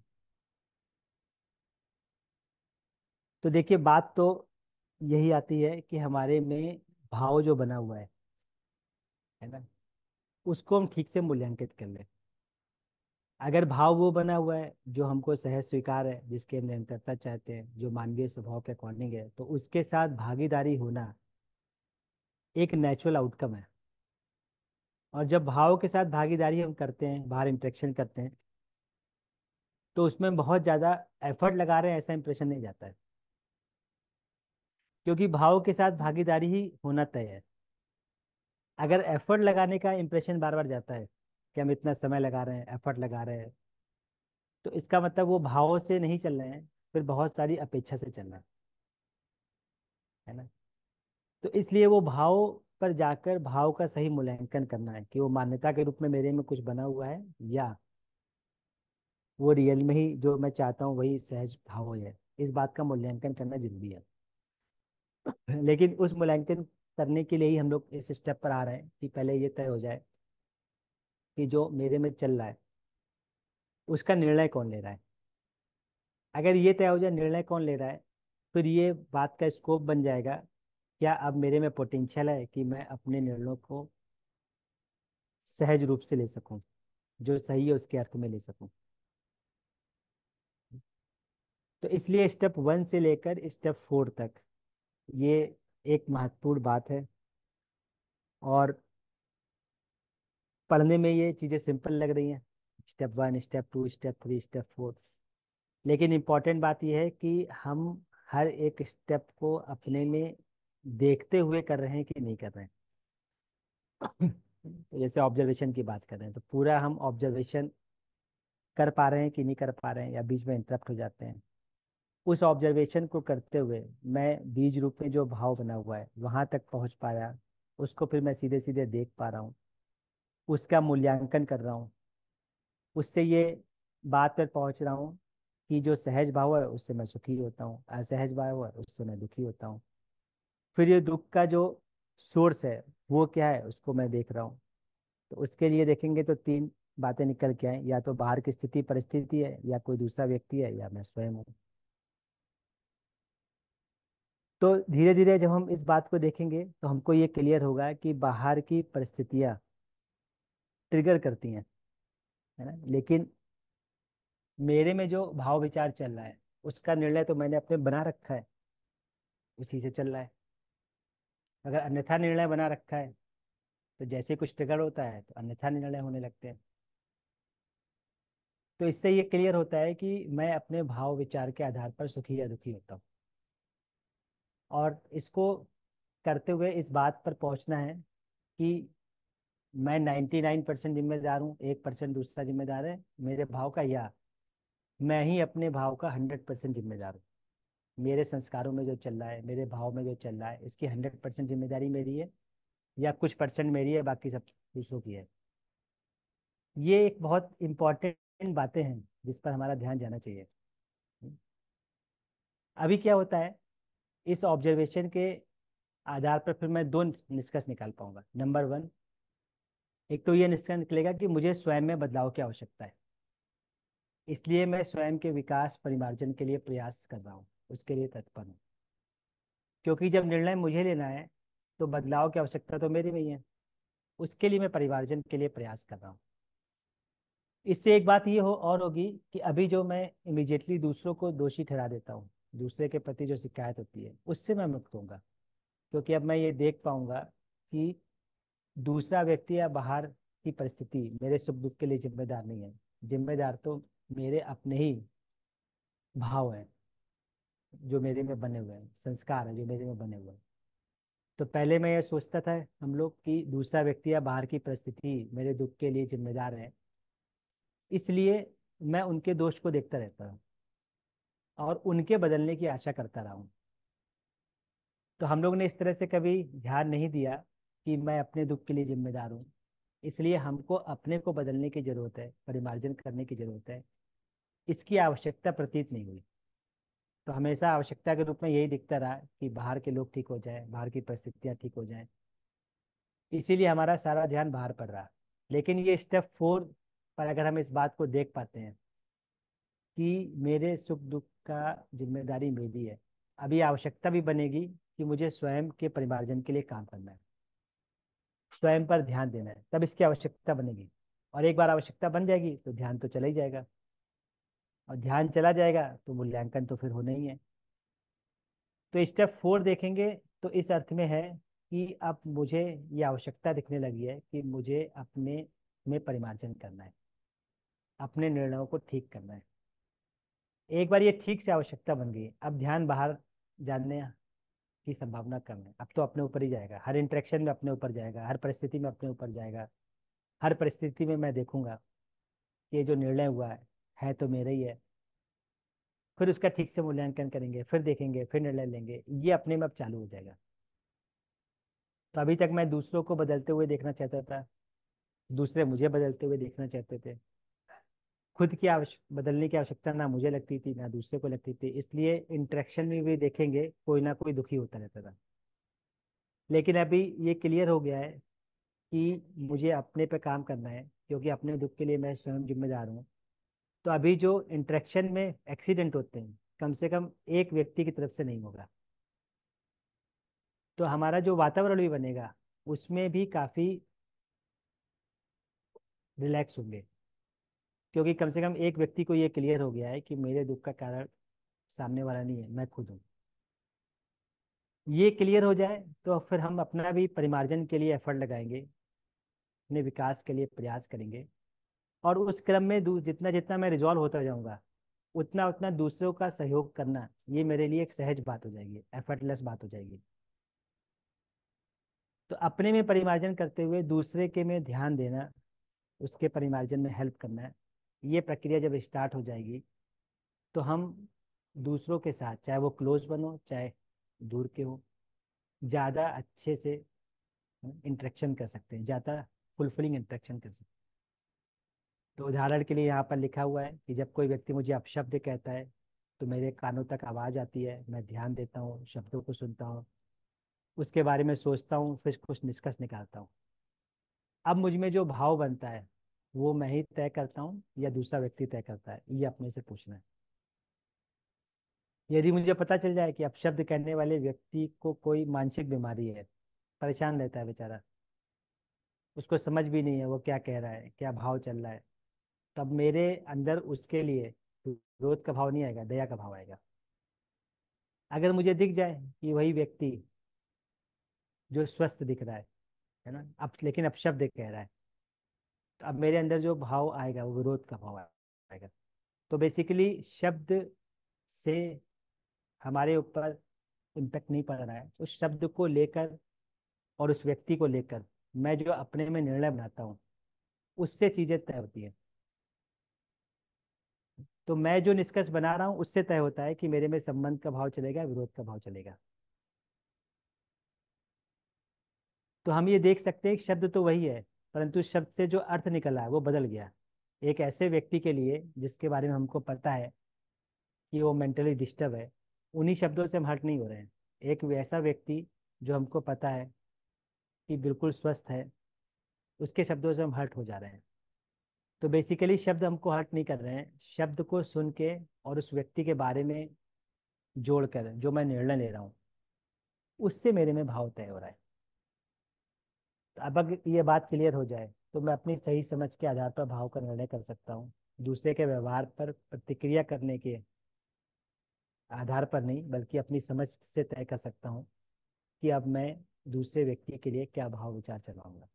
Speaker 1: तो देखिए बात तो यही आती है कि हमारे में भाव जो बना हुआ है ना, उसको हम ठीक से मूल्यांकित कर लें। अगर भाव वो बना हुआ है जो हमको सहज स्वीकार है, जिसके हम निरंतरता चाहते हैं, जो मानवीय स्वभाव के अकॉर्डिंग है, तो उसके साथ भागीदारी होना एक नेचुरल आउटकम है। और जब भाव के साथ भागीदारी हम करते हैं, बाहर इंटरेक्शन करते हैं, तो उसमें बहुत ज़्यादा एफर्ट लगा रहे हैं ऐसा इंप्रेशन नहीं जाता है, क्योंकि भाव के साथ भागीदारी ही होना तय है। अगर एफर्ट लगाने का इंप्रेशन बार बार जाता है कि हम इतना समय लगा रहे हैं, एफर्ट लगा रहे हैं, तो इसका मतलब वो भावों से नहीं चल रहे हैं, फिर बहुत सारी अपेक्षा से चल रहा है ना। तो इसलिए वो भाव पर जाकर भाव का सही मूल्यांकन करना है कि वो मान्यता के रूप में मेरे में कुछ बना हुआ है, या वो रियल में ही जो मैं चाहता हूँ वही सहज भाव है। इस बात का मूल्यांकन करना जरूरी है। लेकिन उस मूल्यांकन करने के लिए ही हम लोग इस स्टेप पर आ रहे हैं कि पहले ये तय हो जाए कि जो मेरे में चल रहा है उसका निर्णय कौन ले रहा है। अगर ये तय हो जाए निर्णय कौन ले रहा है, फिर ये बात का स्कोप बन जाएगा, क्या अब मेरे में पोटेंशियल है कि मैं अपने निर्णयों को सहज रूप से ले सकूं, जो सही है उसके अर्थ में ले सकूं। तो इसलिए स्टेप 1 से लेकर स्टेप 4 तक ये एक महत्वपूर्ण बात है। और पढ़ने में ये चीज़ें सिंपल लग रही हैं, स्टेप 1, स्टेप 2, स्टेप 3, स्टेप 4। लेकिन इम्पॉर्टेंट बात यह है कि हम हर एक स्टेप को अपने में देखते हुए कर रहे हैं कि नहीं कर रहे हैं। तो जैसे ऑब्जर्वेशन की बात कर रहे हैं तो पूरा हम ऑब्जर्वेशन कर पा रहे हैं कि नहीं कर पा रहे हैं, या बीच में इंटरप्ट हो जाते हैं। उस ऑब्जर्वेशन को करते हुए मैं बीज रूप में जो भाव बना हुआ है वहां तक पहुंच पाया, उसको फिर मैं सीधे सीधे देख पा रहा हूँ, उसका मूल्यांकन कर रहा हूँ, उससे ये बात पर पहुंच रहा हूँ कि जो सहज भाव है उससे मैं सुखी होता हूँ, असहज भाव है उससे मैं दुखी होता हूँ। फिर ये दुख का जो सोर्स है वो क्या है उसको मैं देख रहा हूँ। तो उसके लिए देखेंगे तो 3 बातें निकल के आए, या तो बाहर की स्थिति परिस्थिति है, या कोई दूसरा व्यक्ति है, या मैं स्वयं हूँ। तो धीरे धीरे जब हम इस बात को देखेंगे तो हमको ये क्लियर होगा कि बाहर की परिस्थितियाँ ट्रिगर करती हैं, है ना, लेकिन मेरे में जो भाव विचार चल रहा है उसका निर्णय तो मैंने अपने बना रखा है, उसी से चल रहा है। अगर अन्यथा निर्णय बना रखा है तो जैसे कुछ ट्रिगर होता है तो अन्यथा निर्णय होने लगते हैं। तो इससे ये क्लियर होता है कि मैं अपने भाव विचार के आधार पर सुखी या दुखी होता हूँ। और इसको करते हुए इस बात पर पहुंचना है कि मैं 99% जिम्मेदार हूँ, 1% दूसरा जिम्मेदार है मेरे भाव का, या मैं ही अपने भाव का 100% जिम्मेदार हूँ। मेरे संस्कारों में जो चल रहा है, मेरे भाव में जो चल रहा है, इसकी 100% जिम्मेदारी मेरी है, या कुछ परसेंट मेरी है बाकी सब दूसरों की है। ये एक बहुत इंपॉर्टेंट बातें हैं जिस पर हमारा ध्यान जाना चाहिए। अभी क्या होता है, इस ऑब्जर्वेशन के आधार पर फिर मैं 2 निष्कर्ष निकाल पाऊंगा। नंबर 1, एक तो ये निष्कर्ष निकलेगा कि मुझे स्वयं में बदलाव की आवश्यकता है, इसलिए मैं स्वयं के विकास परिमार्जन के लिए प्रयास कर रहा हूँ, उसके लिए तत्पर हूँ। क्योंकि जब निर्णय मुझे लेना है तो बदलाव की आवश्यकता तो मेरी में ही है, उसके लिए मैं परिमार्जन के लिए प्रयास कर रहा हूँ। इससे एक बात ये हो और होगी कि अभी जो मैं इमिजिएटली दूसरों को दोषी ठहरा देता हूँ, दूसरे के प्रति जो शिकायत होती है उससे मैं मुक्त होऊंगा। क्योंकि अब मैं ये देख पाऊंगा कि दूसरा व्यक्ति या बाहर की परिस्थिति मेरे सुख दुख के लिए जिम्मेदार नहीं है, जिम्मेदार तो मेरे अपने ही भाव हैं जो मेरे में बने हुए हैं, संस्कार हैं जो मेरे में बने हुए हैं। तो पहले मैं ये सोचता था हम लोग कि दूसरा व्यक्ति या बाहर की परिस्थिति मेरे दुख के लिए जिम्मेदार है, इसलिए मैं उनके दोष को देखता रहता हूँ और उनके बदलने की आशा करता रहा हूँ। तो हम लोग ने इस तरह से कभी ध्यान नहीं दिया कि मैं अपने दुख के लिए जिम्मेदार हूँ, इसलिए हमको अपने को बदलने की जरूरत है, परिमार्जन करने की जरूरत है, इसकी आवश्यकता प्रतीत नहीं हुई। तो हमेशा आवश्यकता के रूप में यही दिखता रहा कि बाहर के लोग ठीक हो जाए, बाहर की परिस्थितियाँ ठीक हो जाएं, इसीलिए हमारा सारा ध्यान बाहर पड़ रहा। लेकिन ये स्टेप 4 पर अगर हम इस बात को देख पाते हैं कि मेरे सुख दुख का जिम्मेदारी मेरी है, अभी आवश्यकता भी बनेगी कि मुझे स्वयं के परिमार्जन के लिए काम करना है, स्वयं पर ध्यान देना है, तब इसकी आवश्यकता बनेगी। और एक बार आवश्यकता बन जाएगी तो ध्यान तो चला ही जाएगा, और ध्यान चला जाएगा तो मूल्यांकन तो फिर होना ही है। तो स्टेप 4 देखेंगे तो इस अर्थ में है कि अब मुझे ये आवश्यकता दिखने लगी है कि मुझे अपने में परिमार्जन करना है, अपने निर्णयों को ठीक करना है। एक बार ये ठीक से आवश्यकता बन गई, अब ध्यान बाहर जानने की संभावना कम है। अब तो अपने ऊपर ही जाएगा, हर इंटरेक्शन में अपने ऊपर जाएगा, हर परिस्थिति में अपने ऊपर जाएगा। हर परिस्थिति में मैं देखूंगा कि ये जो निर्णय हुआ है तो मेरा ही है। फिर उसका ठीक से मूल्यांकन करेंगे, फिर देखेंगे, फिर निर्णय लेंगे। ये अपने में अब चालू हो जाएगा। तो अभी तक मैं दूसरों को बदलते हुए देखना चाहता था, दूसरे मुझे बदलते हुए देखना चाहते थे। खुद की बदलने की आवश्यकता ना मुझे लगती थी ना दूसरे को लगती थी, इसलिए इंटरेक्शन में भी देखेंगे कोई ना कोई दुखी होता रहता था। लेकिन अभी ये क्लियर हो गया है कि मुझे अपने पे काम करना है, क्योंकि अपने दुख के लिए मैं स्वयं जिम्मेदार हूँ। तो अभी जो इंटरेक्शन में एक्सीडेंट होते हैं, कम से कम एक व्यक्ति की तरफ से नहीं होगा। तो हमारा जो वातावरण भी बनेगा उसमें भी काफी रिलैक्स होंगे, क्योंकि कम से कम एक व्यक्ति को ये क्लियर हो गया है कि मेरे दुख का कारण सामने वाला नहीं है, मैं खुद हूँ। ये क्लियर हो जाए तो फिर हम अपना भी परिमार्जन के लिए एफर्ट लगाएंगे, अपने विकास के लिए प्रयास करेंगे। और उस क्रम में जितना जितना मैं रिजॉल्व होता जाऊंगा, उतना उतना दूसरों का सहयोग करना ये मेरे लिए एक सहज बात हो जाएगी, एफर्टलेस बात हो जाएगी। तो अपने में परिमार्जन करते हुए दूसरे के में ध्यान देना, उसके परिमार्जन में हेल्प करना है, ये प्रक्रिया जब स्टार्ट हो जाएगी तो हम दूसरों के साथ, चाहे वो क्लोज बनो चाहे दूर के हो, ज़्यादा अच्छे से इंटरेक्शन कर सकते हैं, ज़्यादा फुलफिलिंग इंटरेक्शन कर सकते हैं। तो उदाहरण के लिए यहाँ पर लिखा हुआ है कि जब कोई व्यक्ति मुझे अपशब्द कहता है तो मेरे कानों तक आवाज़ आती है, मैं ध्यान देता हूँ, शब्दों को सुनता हूँ, उसके बारे में सोचता हूँ, फिर कुछ निष्कर्ष निकालता हूँ। अब मुझ में जो भाव बनता है वो मैं ही तय करता हूँ या दूसरा व्यक्ति तय करता है, ये अपने से पूछना है। यदि मुझे पता चल जाए कि अपशब्द कहने वाले व्यक्ति को कोई मानसिक बीमारी है, परेशान रहता है बेचारा, उसको समझ भी नहीं है वो क्या कह रहा है, क्या भाव चल रहा है, तब मेरे अंदर उसके लिए विरोध का भाव नहीं आएगा, दया का भाव आएगा। अगर मुझे दिख जाए कि वही व्यक्ति जो स्वस्थ दिख रहा है ना, अब लेकिन अपशब्द कह रहा है, तो अब मेरे अंदर जो भाव आएगा वो विरोध का भाव आएगा। तो बेसिकली शब्द से हमारे ऊपर इम्पेक्ट नहीं पड़ रहा है, उस शब्द को लेकर और उस व्यक्ति को लेकर मैं जो अपने में निर्णय बनाता हूँ उससे चीजें तय होती है। तो मैं जो निष्कर्ष बना रहा हूँ उससे तय होता है कि मेरे में संबंध का भाव चलेगा, विरोध का भाव चलेगा। तो हम ये देख सकते हैं कि शब्द तो वही है, परंतु शब्द से जो अर्थ निकला है वो बदल गया। एक ऐसे व्यक्ति के लिए जिसके बारे में हमको पता है कि वो मेंटली डिस्टर्ब है, उन्हीं शब्दों से हम हर्ट नहीं हो रहे हैं। एक वैसा व्यक्ति जो हमको पता है कि बिल्कुल स्वस्थ है, उसके शब्दों से हम हर्ट हो जा रहे हैं। तो बेसिकली शब्द हमको हर्ट नहीं कर रहे हैं, शब्द को सुन के और उस व्यक्ति के बारे में जोड़कर जो मैं निर्णय ले रहा हूँ उससे मेरे में भाव तय हो रहा है। तो अब अगर ये बात क्लियर हो जाए तो मैं अपनी सही समझ के आधार पर भाव का निर्णय कर सकता हूँ, दूसरे के व्यवहार पर प्रतिक्रिया करने के आधार पर नहीं, बल्कि अपनी समझ से तय कर सकता हूँ कि अब मैं दूसरे व्यक्ति के लिए क्या भाव विचार चलाऊंगा।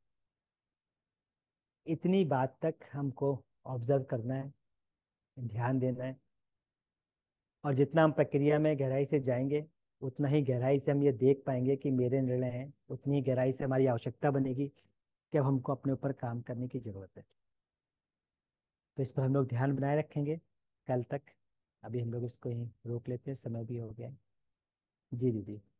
Speaker 1: इतनी बात तक हमको ऑब्जर्व करना है, ध्यान देना है। और जितना हम प्रक्रिया में गहराई से जाएंगे उतना ही गहराई से हम ये देख पाएंगे कि मेरे निर्णय हैं, उतनी ही गहराई से हमारी आवश्यकता बनेगी कि अब हमको अपने ऊपर काम करने की जरूरत है। तो इस पर हम लोग ध्यान बनाए रखेंगे कल तक। अभी हम लोग इसको यहीं रोक लेते हैं, समय भी हो गया है। जी दीदी।